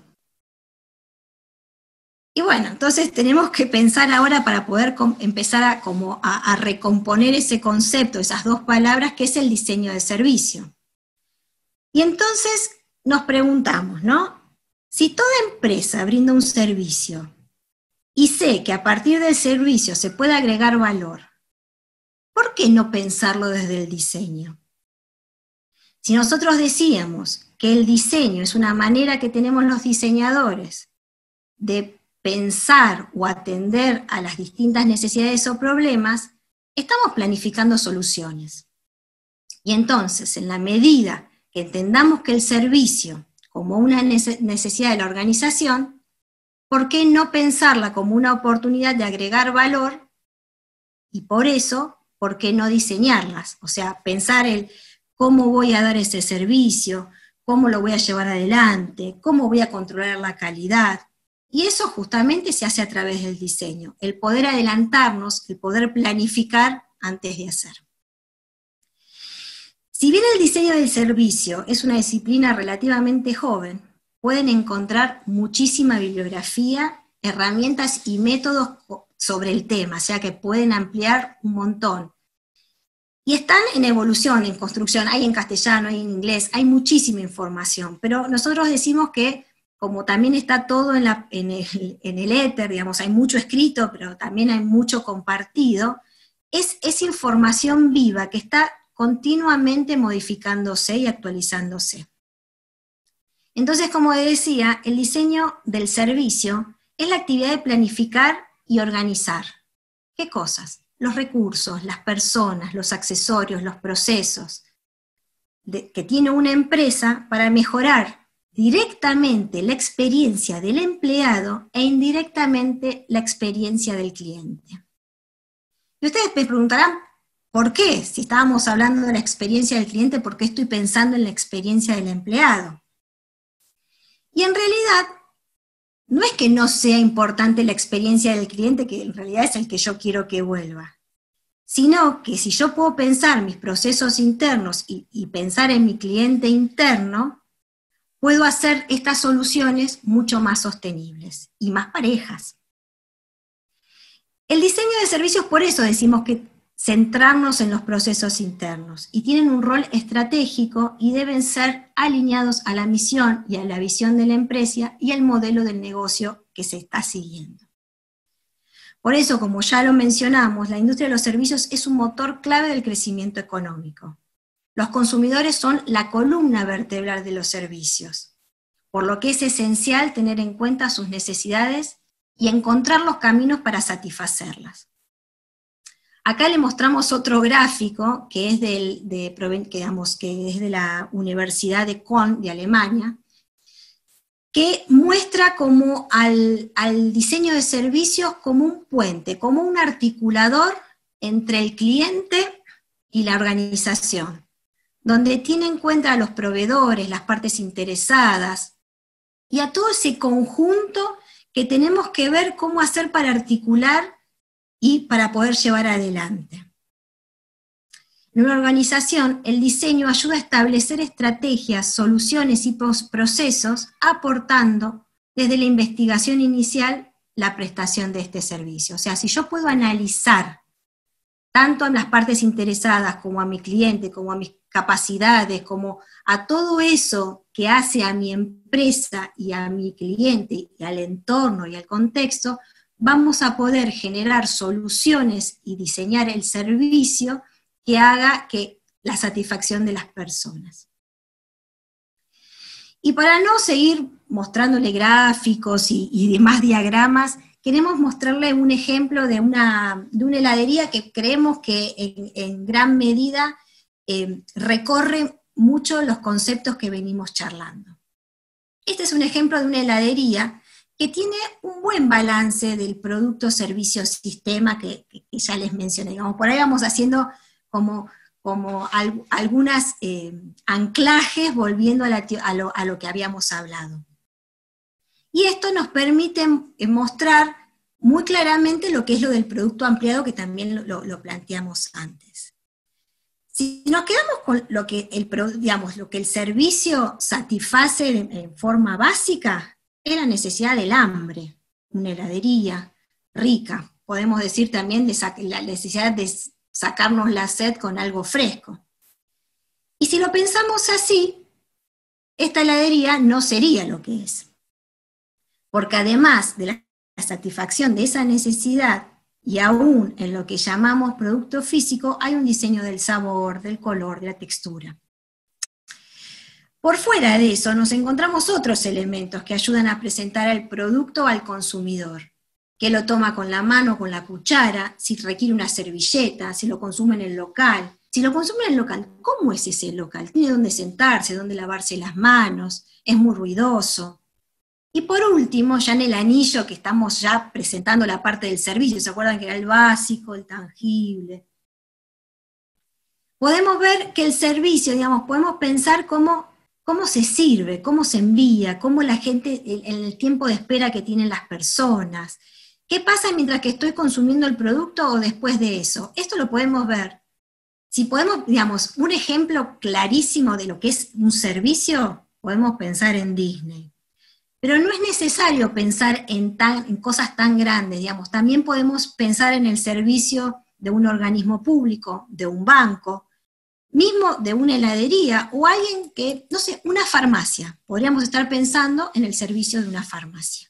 Y bueno, entonces tenemos que pensar ahora para poder empezar a, como a, a recomponer ese concepto, esas dos palabras, que es el diseño de servicio. Y entonces nos preguntamos, ¿no? Si toda empresa brinda un servicio, y sé que a partir del servicio se puede agregar valor, ¿por qué no pensarlo desde el diseño? Si nosotros decíamos que el diseño es una manera que tenemos los diseñadores de pensar o atender a las distintas necesidades o problemas, estamos planificando soluciones. Y entonces, en la medida que entendamos que el servicio como una necesidad de la organización, ¿por qué no pensarla como una oportunidad de agregar valor? Y por eso, ¿por qué no diseñarlas? O sea, pensar el cómo voy a dar ese servicio, cómo lo voy a llevar adelante, cómo voy a controlar la calidad. Y eso justamente se hace a través del diseño, el poder adelantarnos, el poder planificar antes de hacer. Si bien el diseño del servicio es una disciplina relativamente joven, pueden encontrar muchísima bibliografía, herramientas y métodos sobre el tema, o sea que pueden ampliar un montón. Y están en evolución, en construcción, hay en castellano, hay en inglés, hay muchísima información, pero nosotros decimos que como también está todo en, la, en, el, en el éter, digamos, hay mucho escrito, pero también hay mucho compartido, es, es información viva que está continuamente modificándose y actualizándose. Entonces, como decía, el diseño del servicio es la actividad de planificar y organizar. ¿Qué cosas? Los recursos, las personas, los accesorios, los procesos de, que tiene una empresa para mejorar directamente la experiencia del empleado e indirectamente la experiencia del cliente. Y ustedes me preguntarán, ¿por qué? Si estábamos hablando de la experiencia del cliente, ¿por qué estoy pensando en la experiencia del empleado? Y en realidad, no es que no sea importante la experiencia del cliente, que en realidad es el que yo quiero que vuelva, sino que si yo puedo pensar mis procesos internos y, y pensar en mi cliente interno, puedo hacer estas soluciones mucho más sostenibles y más parejas. El diseño de servicios, por eso decimos que centrarnos en los procesos internos, y tienen un rol estratégico y deben ser alineados a la misión y a la visión de la empresa y al modelo del negocio que se está siguiendo. Por eso, como ya lo mencionamos, la industria de los servicios es un motor clave del crecimiento económico. Los consumidores son la columna vertebral de los servicios, por lo que es esencial tener en cuenta sus necesidades y encontrar los caminos para satisfacerlas. Acá le mostramos otro gráfico que es, del, de, que, digamos, que es de la Universidad de Bonn de Alemania, que muestra como al, al diseño de servicios como un puente, como un articulador entre el cliente y la organización, donde tiene en cuenta a los proveedores, las partes interesadas, y a todo ese conjunto que tenemos que ver cómo hacer para articular y para poder llevar adelante. En una organización, el diseño ayuda a establecer estrategias, soluciones y procesos, aportando desde la investigación inicial la prestación de este servicio. O sea, si yo puedo analizar tanto a las partes interesadas como a mi cliente, como a mis capacidades, como a todo eso que hace a mi empresa y a mi cliente y al entorno y al contexto, vamos a poder generar soluciones y diseñar el servicio que haga que la satisfacción de las personas. Y para no seguir mostrándole gráficos y, y demás diagramas, queremos mostrarle un ejemplo de una, de una heladería que creemos que en, en gran medida eh, recorre mucho los conceptos que venimos charlando. Este es un ejemplo de una heladería que tiene un buen balance del producto, servicio, sistema que, que, que ya les mencioné. Digamos, por ahí vamos haciendo como, como al, algunas eh, anclajes volviendo a, la, a, lo, a lo que habíamos hablado. Y esto nos permite mostrar muy claramente lo que es lo del producto ampliado, que también lo, lo, lo planteamos antes. Si nos quedamos con lo que el, digamos, lo que el servicio satisface en, en forma básica, es la necesidad del hambre, una heladería rica. Podemos decir también de la necesidad de sacarnos la sed con algo fresco. Y si lo pensamos así, esta heladería no sería lo que es. Porque además de la satisfacción de esa necesidad, y aún en lo que llamamos producto físico, hay un diseño del sabor, del color, de la textura. Por fuera de eso, nos encontramos otros elementos que ayudan a presentar el producto al consumidor, que lo toma con la mano, con la cuchara, si requiere una servilleta, si lo consume en el local. Si lo consume en el local, ¿cómo es ese local? ¿Tiene dónde sentarse, dónde lavarse las manos? ¿Es muy ruidoso? Y por último, ya en el anillo, que estamos ya presentando la parte del servicio, ¿se acuerdan que era el básico, el tangible? Podemos ver que el servicio, digamos, podemos pensar cómo, cómo se sirve, cómo se envía, cómo la gente, en el tiempo de espera que tienen las personas. ¿Qué pasa mientras que estoy consumiendo el producto o después de eso? Esto lo podemos ver. Si podemos, digamos, un ejemplo clarísimo de lo que es un servicio, podemos pensar en Disney. Pero no es necesario pensar en, tan, en cosas tan grandes, digamos. También podemos pensar en el servicio de un organismo público, de un banco, mismo de una heladería, o alguien que, no sé, una farmacia. Podríamos estar pensando en el servicio de una farmacia.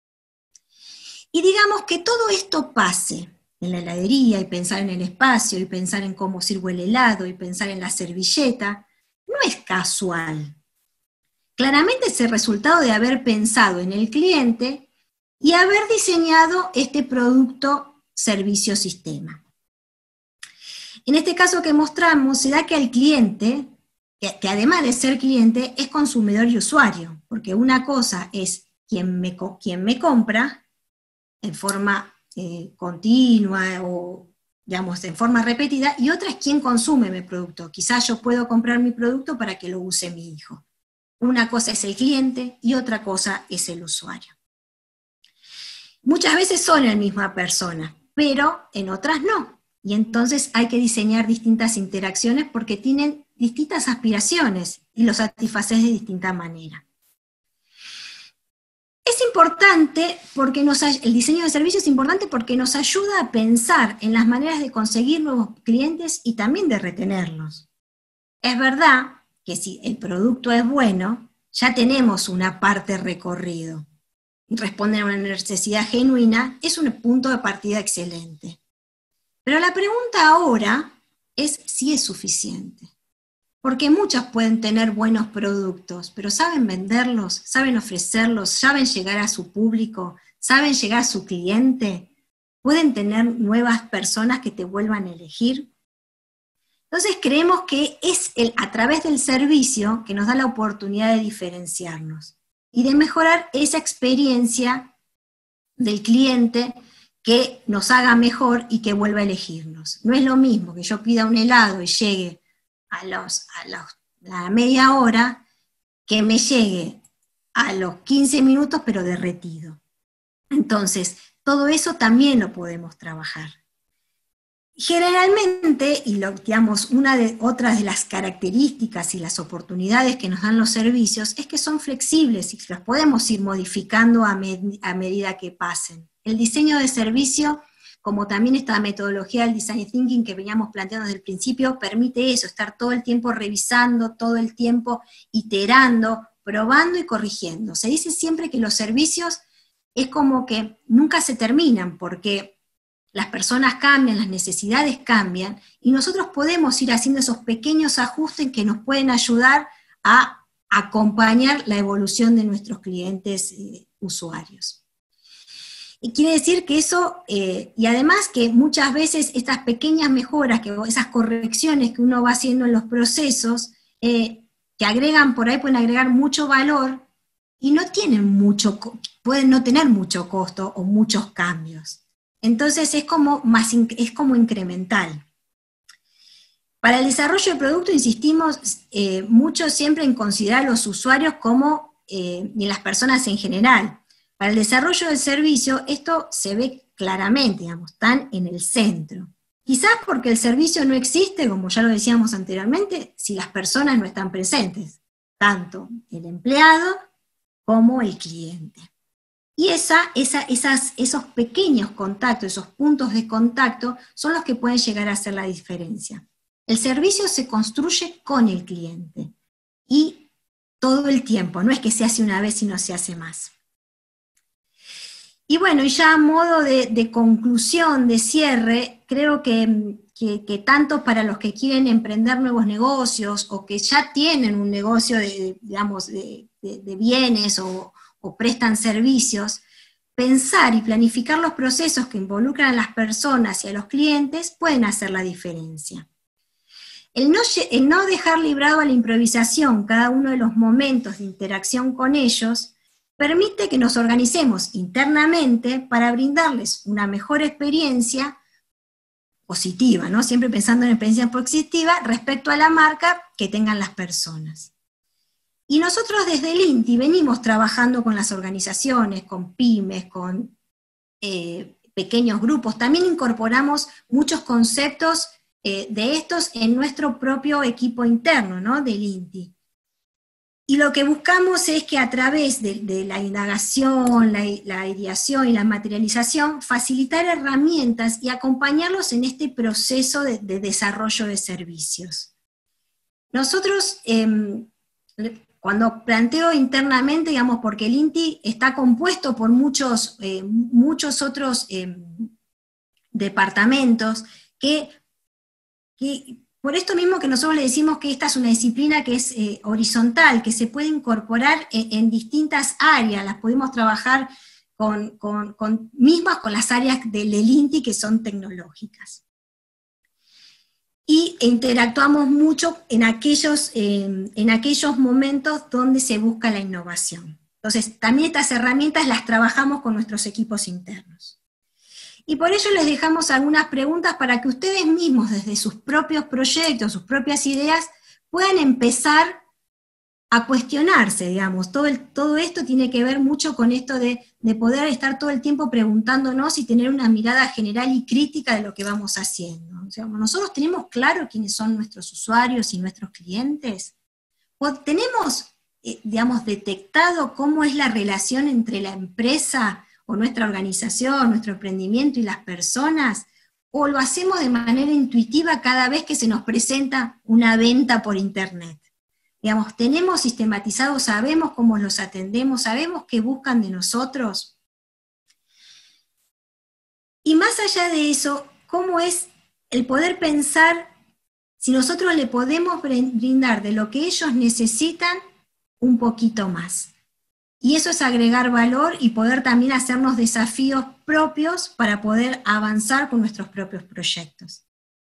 Y digamos que todo esto pase en la heladería, y pensar en el espacio, y pensar en cómo sirvo el helado, y pensar en la servilleta, no es casual. Claramente es el resultado de haber pensado en el cliente y haber diseñado este producto, servicio, sistema. En este caso que mostramos, se da que al cliente, que, que además de ser cliente, es consumidor y usuario, porque una cosa es quien me, quien me compra en forma eh, continua o, digamos, en forma repetida, y otra es quien consume mi producto. Quizás yo puedo comprar mi producto para que lo use mi hijo. Una cosa es el cliente y otra cosa es el usuario. Muchas veces son la misma persona, pero en otras no. Y entonces hay que diseñar distintas interacciones porque tienen distintas aspiraciones y los satisfaces de distinta manera. Es importante porque nos, el diseño de servicios es importante porque nos ayuda a pensar en las maneras de conseguir nuevos clientes y también de retenerlos. Es verdad que si el producto es bueno, ya tenemos una parte recorrido. Y responder a una necesidad genuina es un punto de partida excelente. Pero la pregunta ahora es si es suficiente. Porque muchas pueden tener buenos productos, pero ¿saben venderlos? ¿Saben ofrecerlos? ¿Saben llegar a su público? ¿Saben llegar a su cliente? ¿Pueden tener nuevas personas que te vuelvan a elegir? Entonces creemos que es el, a través del servicio que nos da la oportunidad de diferenciarnos y de mejorar esa experiencia del cliente que nos haga mejor y que vuelva a elegirnos. No es lo mismo que yo pida un helado y llegue a, los, a, los, a la media hora, que me llegue a los quince minutos pero derretido. Entonces, todo eso también lo podemos trabajar. Generalmente, y lo, digamos, una de otras de las características y las oportunidades que nos dan los servicios es que son flexibles y los podemos ir modificando a, med a medida que pasen. El diseño de servicio, como también esta metodología del design thinking que veníamos planteando desde el principio, permite eso, estar todo el tiempo revisando, todo el tiempo iterando, probando y corrigiendo. Se dice siempre que los servicios es como que nunca se terminan, porque las personas cambian, las necesidades cambian, y nosotros podemos ir haciendo esos pequeños ajustes que nos pueden ayudar a acompañar la evolución de nuestros clientes eh, usuarios. Y quiere decir que eso, eh, y además que muchas veces estas pequeñas mejoras, que, esas correcciones que uno va haciendo en los procesos, eh, que agregan, por ahí pueden agregar mucho valor, y no tienen mucho, pueden no tener mucho costo o muchos cambios. Entonces es como, más, es como incremental. Para el desarrollo de producto insistimos eh, mucho siempre en considerar a los usuarios como, eh, y las personas en general. Para el desarrollo del servicio esto se ve claramente, digamos, están en el centro. Quizás porque el servicio no existe, como ya lo decíamos anteriormente, si las personas no están presentes, tanto el empleado como el cliente. Y esa, esa, esas, esos pequeños contactos, esos puntos de contacto, son los que pueden llegar a hacer la diferencia. El servicio se construye con el cliente, y todo el tiempo, no es que se hace una vez y no se hace más. Y bueno, y ya a modo de, de conclusión, de cierre, creo que, que, que tanto para los que quieren emprender nuevos negocios, o que ya tienen un negocio de, digamos, de, de, de bienes, o o prestan servicios, pensar y planificar los procesos que involucran a las personas y a los clientes pueden hacer la diferencia. El no, el no dejar librado a la improvisación cada uno de los momentos de interacción con ellos permite que nos organicemos internamente para brindarles una mejor experiencia positiva, ¿no? Siempre pensando en experiencia positiva respecto a la marca que tengan las personas. Y nosotros desde el INTI venimos trabajando con las organizaciones, con pymes, con eh, pequeños grupos. También incorporamos muchos conceptos eh, de estos en nuestro propio equipo interno, ¿no?, del INTI. Y lo que buscamos es que a través de, de la indagación, la, la ideación y la materialización, facilitar herramientas y acompañarlos en este proceso de, de desarrollo de servicios. Nosotros... Eh, Cuando planteo internamente, digamos, porque el INTI está compuesto por muchos, eh, muchos otros eh, departamentos, que, que por esto mismo que nosotros le decimos que esta es una disciplina que es eh, horizontal, que se puede incorporar en, en distintas áreas, las podemos trabajar con, con, con mismas con las áreas del, del INTI que son tecnológicas. Y interactuamos mucho en aquellos, eh, en aquellos momentos donde se busca la innovación. Entonces, también estas herramientas las trabajamos con nuestros equipos internos. Y por ello les dejamos algunas preguntas para que ustedes mismos, desde sus propios proyectos, sus propias ideas, puedan empezar a cuestionarse, digamos. Todo, el, todo esto tiene que ver mucho con esto de, de poder estar todo el tiempo preguntándonos y tener una mirada general y crítica de lo que vamos haciendo. O sea, nosotros tenemos claro quiénes son nuestros usuarios y nuestros clientes. O tenemos, eh, digamos, detectado cómo es la relación entre la empresa o nuestra organización, nuestro emprendimiento y las personas, o lo hacemos de manera intuitiva cada vez que se nos presenta una venta por internet. Digamos, tenemos sistematizado, sabemos cómo los atendemos, sabemos qué buscan de nosotros. Y más allá de eso, cómo es el poder pensar si nosotros le podemos brindar de lo que ellos necesitan un poquito más. Y eso es agregar valor y poder también hacernos desafíos propios para poder avanzar con nuestros propios proyectos.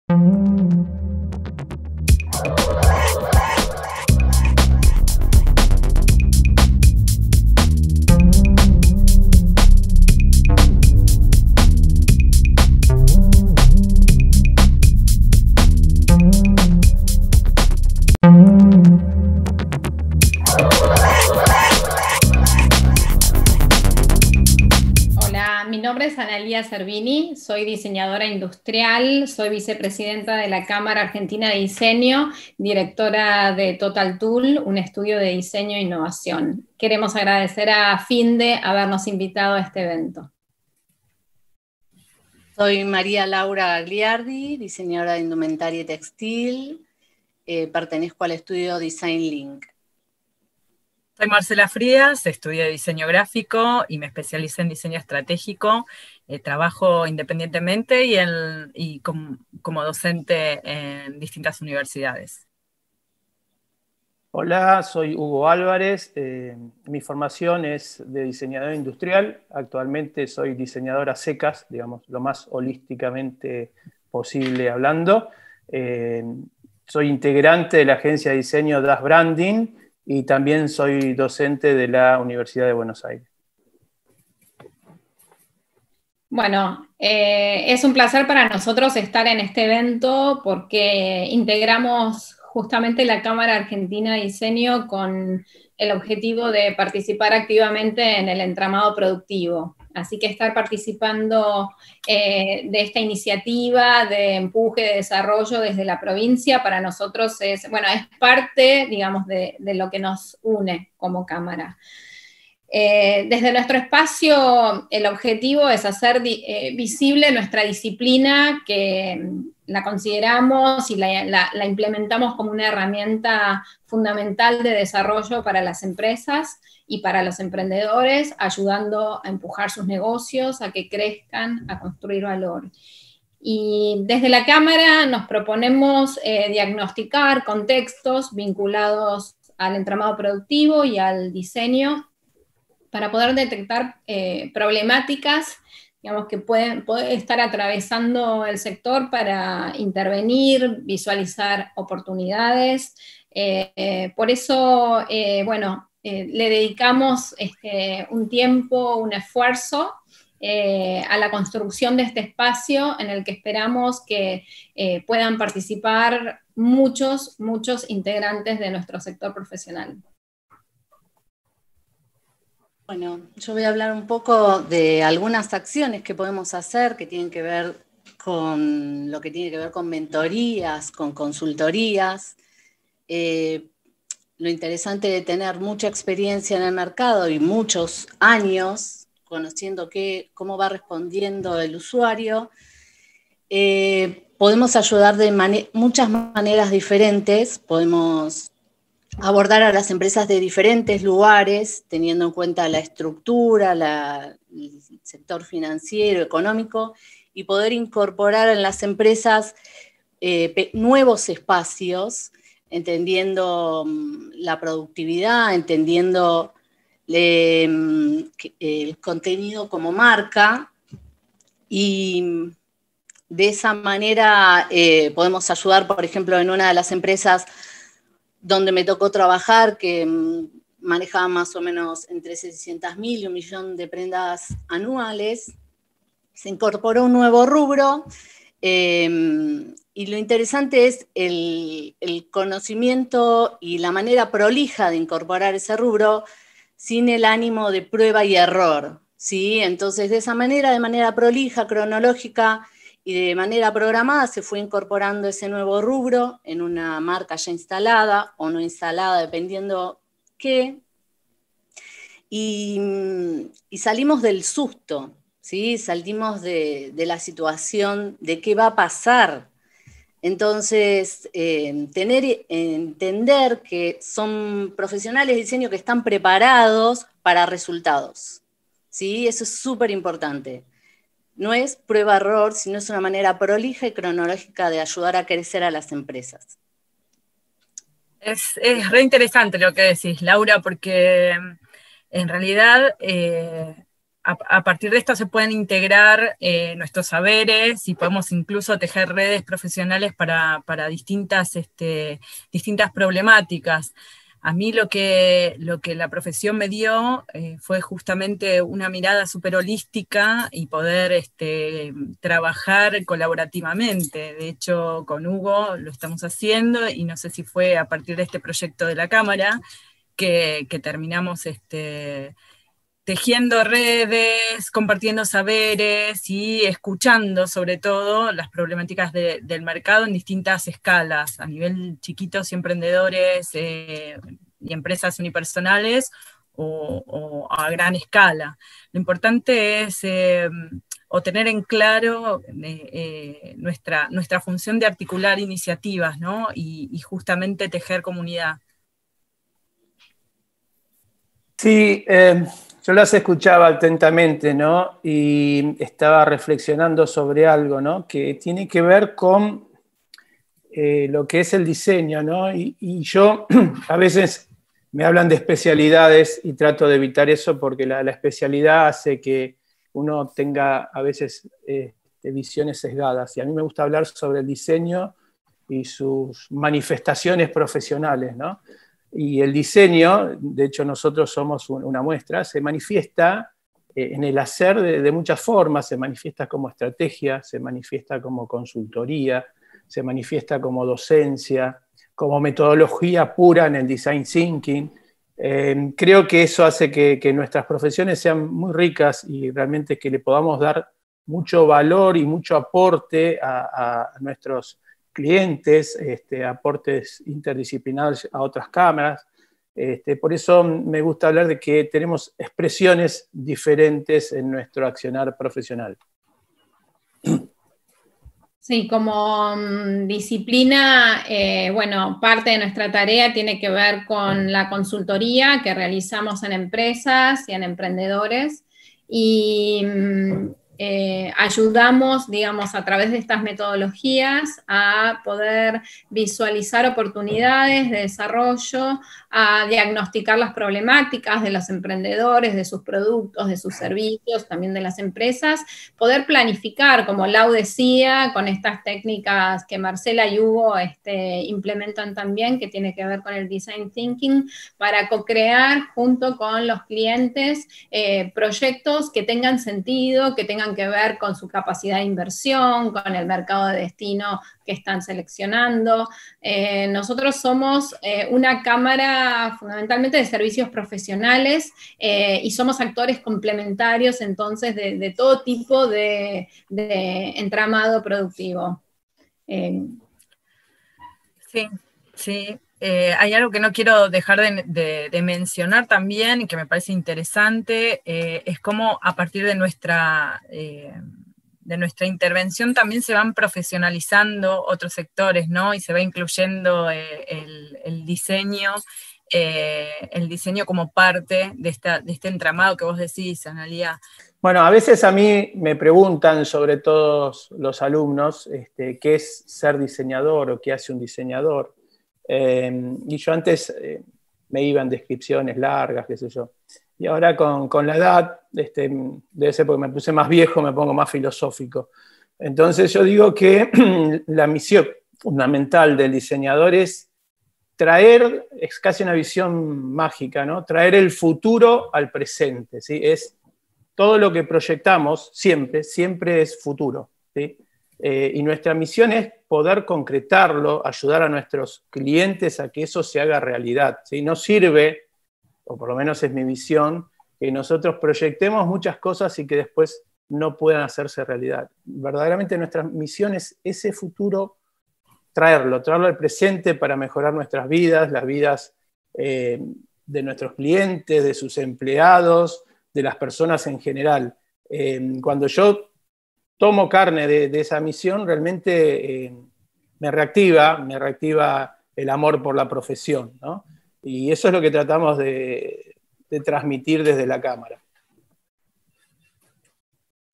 Mi nombre es Analía Cervini, soy diseñadora industrial, soy vicepresidenta de la Cámara Argentina de Diseño, directora de Total Tool, un estudio de diseño e innovación. Queremos agradecer a Finde habernos invitado a este evento. Soy María Laura Gagliardi, diseñadora de indumentaria y textil, eh, pertenezco al estudio Design Link. Soy Marcela Frías, estudié diseño gráfico y me especialicé en diseño estratégico. Eh, trabajo independientemente y, el, y com, como docente en distintas universidades. Hola, soy Hugo Álvarez. Eh, mi formación es de diseñador industrial. Actualmente soy diseñador a secas, digamos, lo más holísticamente posible hablando. Eh, soy integrante de la agencia de diseño Das Branding, y también soy docente de la Universidad de Buenos Aires. Bueno, eh, es un placer para nosotros estar en este evento porque integramos justamente la Cámara Argentina de Diseño con el objetivo de participar activamente en el entramado productivo. Así que estar participando eh, de esta iniciativa de empuje, de desarrollo desde la provincia, para nosotros es, bueno, es parte, digamos, de, de lo que nos une como Cámara. Eh, desde nuestro espacio, el objetivo es hacer eh, visible nuestra disciplina, que la consideramos y la, la, la implementamos como una herramienta fundamental de desarrollo para las empresas y para los emprendedores, ayudando a empujar sus negocios, a que crezcan, a construir valor. Y desde la Cámara nos proponemos eh, diagnosticar contextos vinculados al entramado productivo y al diseño para poder detectar eh, problemáticas, digamos, que pueden, puede estar atravesando el sector para intervenir, visualizar oportunidades. Eh, eh, por eso, eh, bueno, eh, le dedicamos este, un tiempo, un esfuerzo eh, a la construcción de este espacio en el que esperamos que eh, puedan participar muchos, muchos integrantes de nuestro sector profesional. Bueno, yo voy a hablar un poco de algunas acciones que podemos hacer que tienen que ver con lo que tiene que ver con mentorías, con consultorías. Eh, lo interesante de tener mucha experiencia en el mercado y muchos años conociendo qué, cómo va respondiendo el usuario, eh, podemos ayudar de mane- muchas maneras diferentes, podemos abordar a las empresas de diferentes lugares, teniendo en cuenta la estructura, la, el sector financiero, económico, y poder incorporar en las empresas eh, nuevos espacios, entendiendo um, la productividad, entendiendo le, um, el contenido como marca, y de esa manera eh, podemos ayudar, por ejemplo, en una de las empresas donde me tocó trabajar, que mmm, manejaba más o menos entre seiscientas mil y un millón de prendas anuales, se incorporó un nuevo rubro, eh, y lo interesante es el, el conocimiento y la manera prolija de incorporar ese rubro sin el ánimo de prueba y error, ¿sí? Entonces, de esa manera, de manera prolija, cronológica y de manera programada, se fue incorporando ese nuevo rubro en una marca ya instalada o no instalada, dependiendo qué, y, y salimos del susto, ¿sí? Salimos de, de la situación de qué va a pasar. Entonces, eh, tener, entender que son profesionales de diseño que están preparados para resultados, ¿sí? Eso es súper importante. no es prueba-error, sino es una manera prolija y cronológica de ayudar a crecer a las empresas. Es, es re interesante lo que decís, Laura, porque en realidad eh, a, a partir de esto se pueden integrar eh, nuestros saberes y podemos incluso tejer redes profesionales para, para distintas, este, distintas problemáticas. A mí lo que, lo que la profesión me dio eh, fue justamente una mirada súper holística y poder este, trabajar colaborativamente. De hecho, con Hugo lo estamos haciendo y no sé si fue a partir de este proyecto de la Cámara que, que terminamos este, tejiendo redes, compartiendo saberes y escuchando sobre todo las problemáticas de, del mercado en distintas escalas, a nivel chiquitos y emprendedores eh, y empresas unipersonales o, o a gran escala. Lo importante es eh, o tener en claro eh, eh, nuestra, nuestra función de articular iniciativas, ¿no? y, y justamente tejer comunidad. Sí, eh, yo las escuchaba atentamente, ¿no? Y estaba reflexionando sobre algo, ¿no? Que tiene que ver con eh, lo que es el diseño, ¿no? Y, y yo a veces me hablan de especialidades y trato de evitar eso porque la, la especialidad hace que uno tenga a veces eh, visiones sesgadas. Y a mí me gusta hablar sobre el diseño y sus manifestaciones profesionales, ¿no? Y el diseño, de hecho nosotros somos una muestra, se manifiesta en el hacer de, de muchas formas, se manifiesta como estrategia, se manifiesta como consultoría, se manifiesta como docencia, como metodología pura en el design thinking. Eh, creo que eso hace que, que nuestras profesiones sean muy ricas y realmente que le podamos dar mucho valor y mucho aporte a, a nuestros clientes, este, aportes interdisciplinarios a otras cámaras. Este, por eso me gusta hablar de que tenemos expresiones diferentes en nuestro accionar profesional. Sí, como um, disciplina, eh, bueno, parte de nuestra tarea tiene que ver con la consultoría que realizamos en empresas y en emprendedores y um, Eh, ayudamos, digamos, a través de estas metodologías a poder visualizar oportunidades de desarrollo, a diagnosticar las problemáticas de los emprendedores, de sus productos, de sus servicios, también de las empresas, poder planificar, como Lau decía, con estas técnicas que Marcela y Hugo este, implementan también, que tiene que ver con el design thinking, para co-crear junto con los clientes eh, proyectos que tengan sentido, que tengan que ver con su capacidad de inversión, con el mercado de destino que están seleccionando. Eh, nosotros somos eh, una cámara fundamentalmente de servicios profesionales eh, y somos actores complementarios entonces de, de todo tipo de, de entramado productivo. Eh, sí, sí. Eh, hay algo que no quiero dejar de, de, de mencionar también y que me parece interesante, eh, es cómo a partir de nuestra, eh, de nuestra intervención también se van profesionalizando otros sectores, ¿no? Y se va incluyendo eh, el, el diseño, eh, el diseño como parte de, esta, de este entramado que vos decís, Analía. Bueno, a veces a mí me preguntan, sobre todo los alumnos, este, qué es ser diseñador o qué hace un diseñador. Eh, y yo antes eh, me iba en descripciones largas, qué sé yo. Y ahora con, con la edad, este, debe ser porque me puse más viejo, me pongo más filosófico. Entonces yo digo que la misión fundamental del diseñador es traer, es casi una visión mágica, ¿no? Traer el futuro al presente, ¿sí? Es todo lo que proyectamos, siempre, siempre es futuro, ¿sí? Eh, y nuestra misión es poder concretarlo, ayudar a nuestros clientes a que eso se haga realidad, ¿sí? No sirve, o por lo menos es mi visión, que nosotros proyectemos muchas cosas y que después no puedan hacerse realidad. Verdaderamente nuestra misión es ese futuro, traerlo, traerlo al presente para mejorar nuestras vidas, las vidas eh, de nuestros clientes, de sus empleados, de las personas en general. Eh, cuando yo tomo carne de, de esa misión, realmente eh, me reactiva, me reactiva el amor por la profesión, ¿no? Y eso es lo que tratamos de, de transmitir desde la cámara.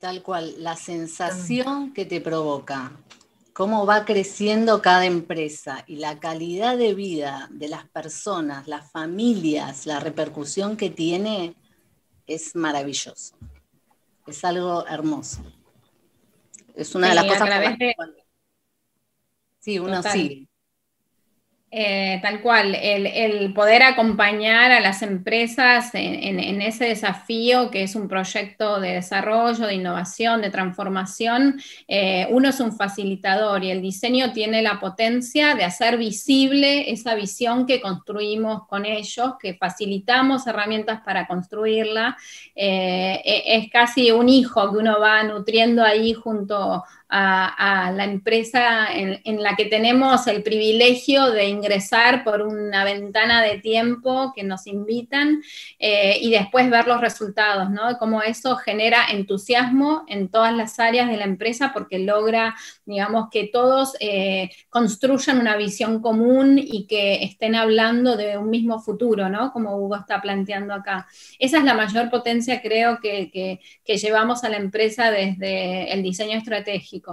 Tal cual, la sensación que te provoca, cómo va creciendo cada empresa y la calidad de vida de las personas, las familias, la repercusión que tiene, es maravilloso. Es algo hermoso. Es una sí, de las cosas a través por las de... cuales... Sí, uno Total. sigue. Eh, tal cual, el, el poder acompañar a las empresas en, en, en ese desafío que es un proyecto de desarrollo, de innovación, de transformación, eh, uno es un facilitador y el diseño tiene la potencia de hacer visible esa visión que construimos con ellos, que facilitamos herramientas para construirla. Eh, es casi un hijo que uno va nutriendo ahí junto a, a la empresa en, en la que tenemos el privilegio de ingresar por una ventana de tiempo que nos invitan eh, y después ver los resultados, ¿no? Cómo eso genera entusiasmo en todas las áreas de la empresa porque logra, digamos, que todos eh, construyan una visión común y que estén hablando de un mismo futuro, ¿no? Como Hugo está planteando acá. Esa es la mayor potencia, creo, que, que, que llevamos a la empresa desde el diseño estratégico.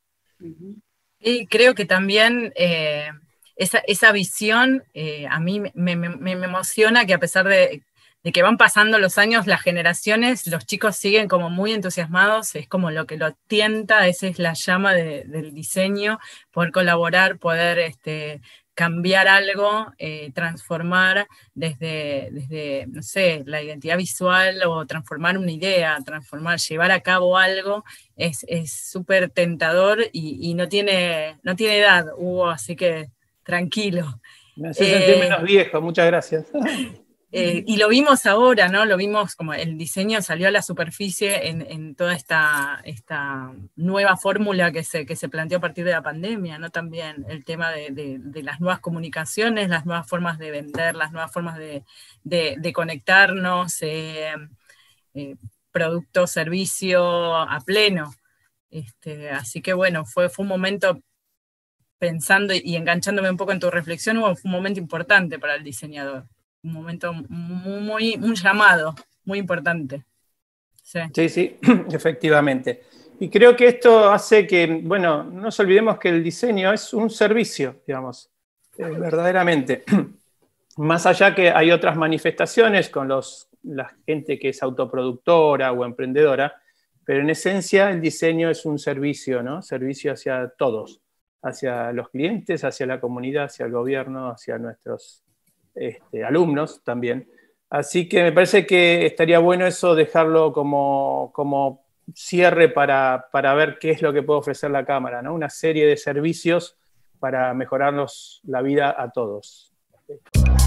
Y creo que también eh, esa, esa visión eh, a mí me, me, me emociona que a pesar de, de que van pasando los años, las generaciones, los chicos siguen como muy entusiasmados, es como lo que lo tienta, esa es la llama de, del diseño, poder colaborar, poder este, cambiar algo, eh, transformar desde, desde, no sé, la identidad visual o transformar una idea, transformar, llevar a cabo algo, es súper tentador y, y no, tiene, no tiene edad, Hugo, así que tranquilo. Me hace sentir eh, menos viejo, muchas gracias. Eh, y lo vimos ahora, ¿no? Lo vimos como el diseño salió a la superficie en, en toda esta, esta nueva fórmula que se, que se planteó a partir de la pandemia, ¿no? También el tema de, de, de las nuevas comunicaciones, las nuevas formas de vender, las nuevas formas de, de, de conectarnos, eh, eh, producto, servicio a pleno. Este, así que bueno, fue, fue un momento, pensando y enganchándome un poco en tu reflexión, fue un momento importante para el diseñador. Un momento muy, un llamado muy importante. Sí. sí, sí, efectivamente. Y creo que esto hace que, bueno, no nos olvidemos que el diseño es un servicio, digamos, eh, verdaderamente. Más allá que hay otras manifestaciones con los, la gente que es autoproductora o emprendedora, pero en esencia el diseño es un servicio, ¿no? Servicio hacia todos, hacia los clientes, hacia la comunidad, hacia el gobierno, hacia nuestros Este, alumnos también. Así que me parece que estaría bueno eso, dejarlo como, como cierre para, para ver qué es lo que puede ofrecer la Cámara, ¿no? Una serie de servicios para mejorarnos la vida a todos.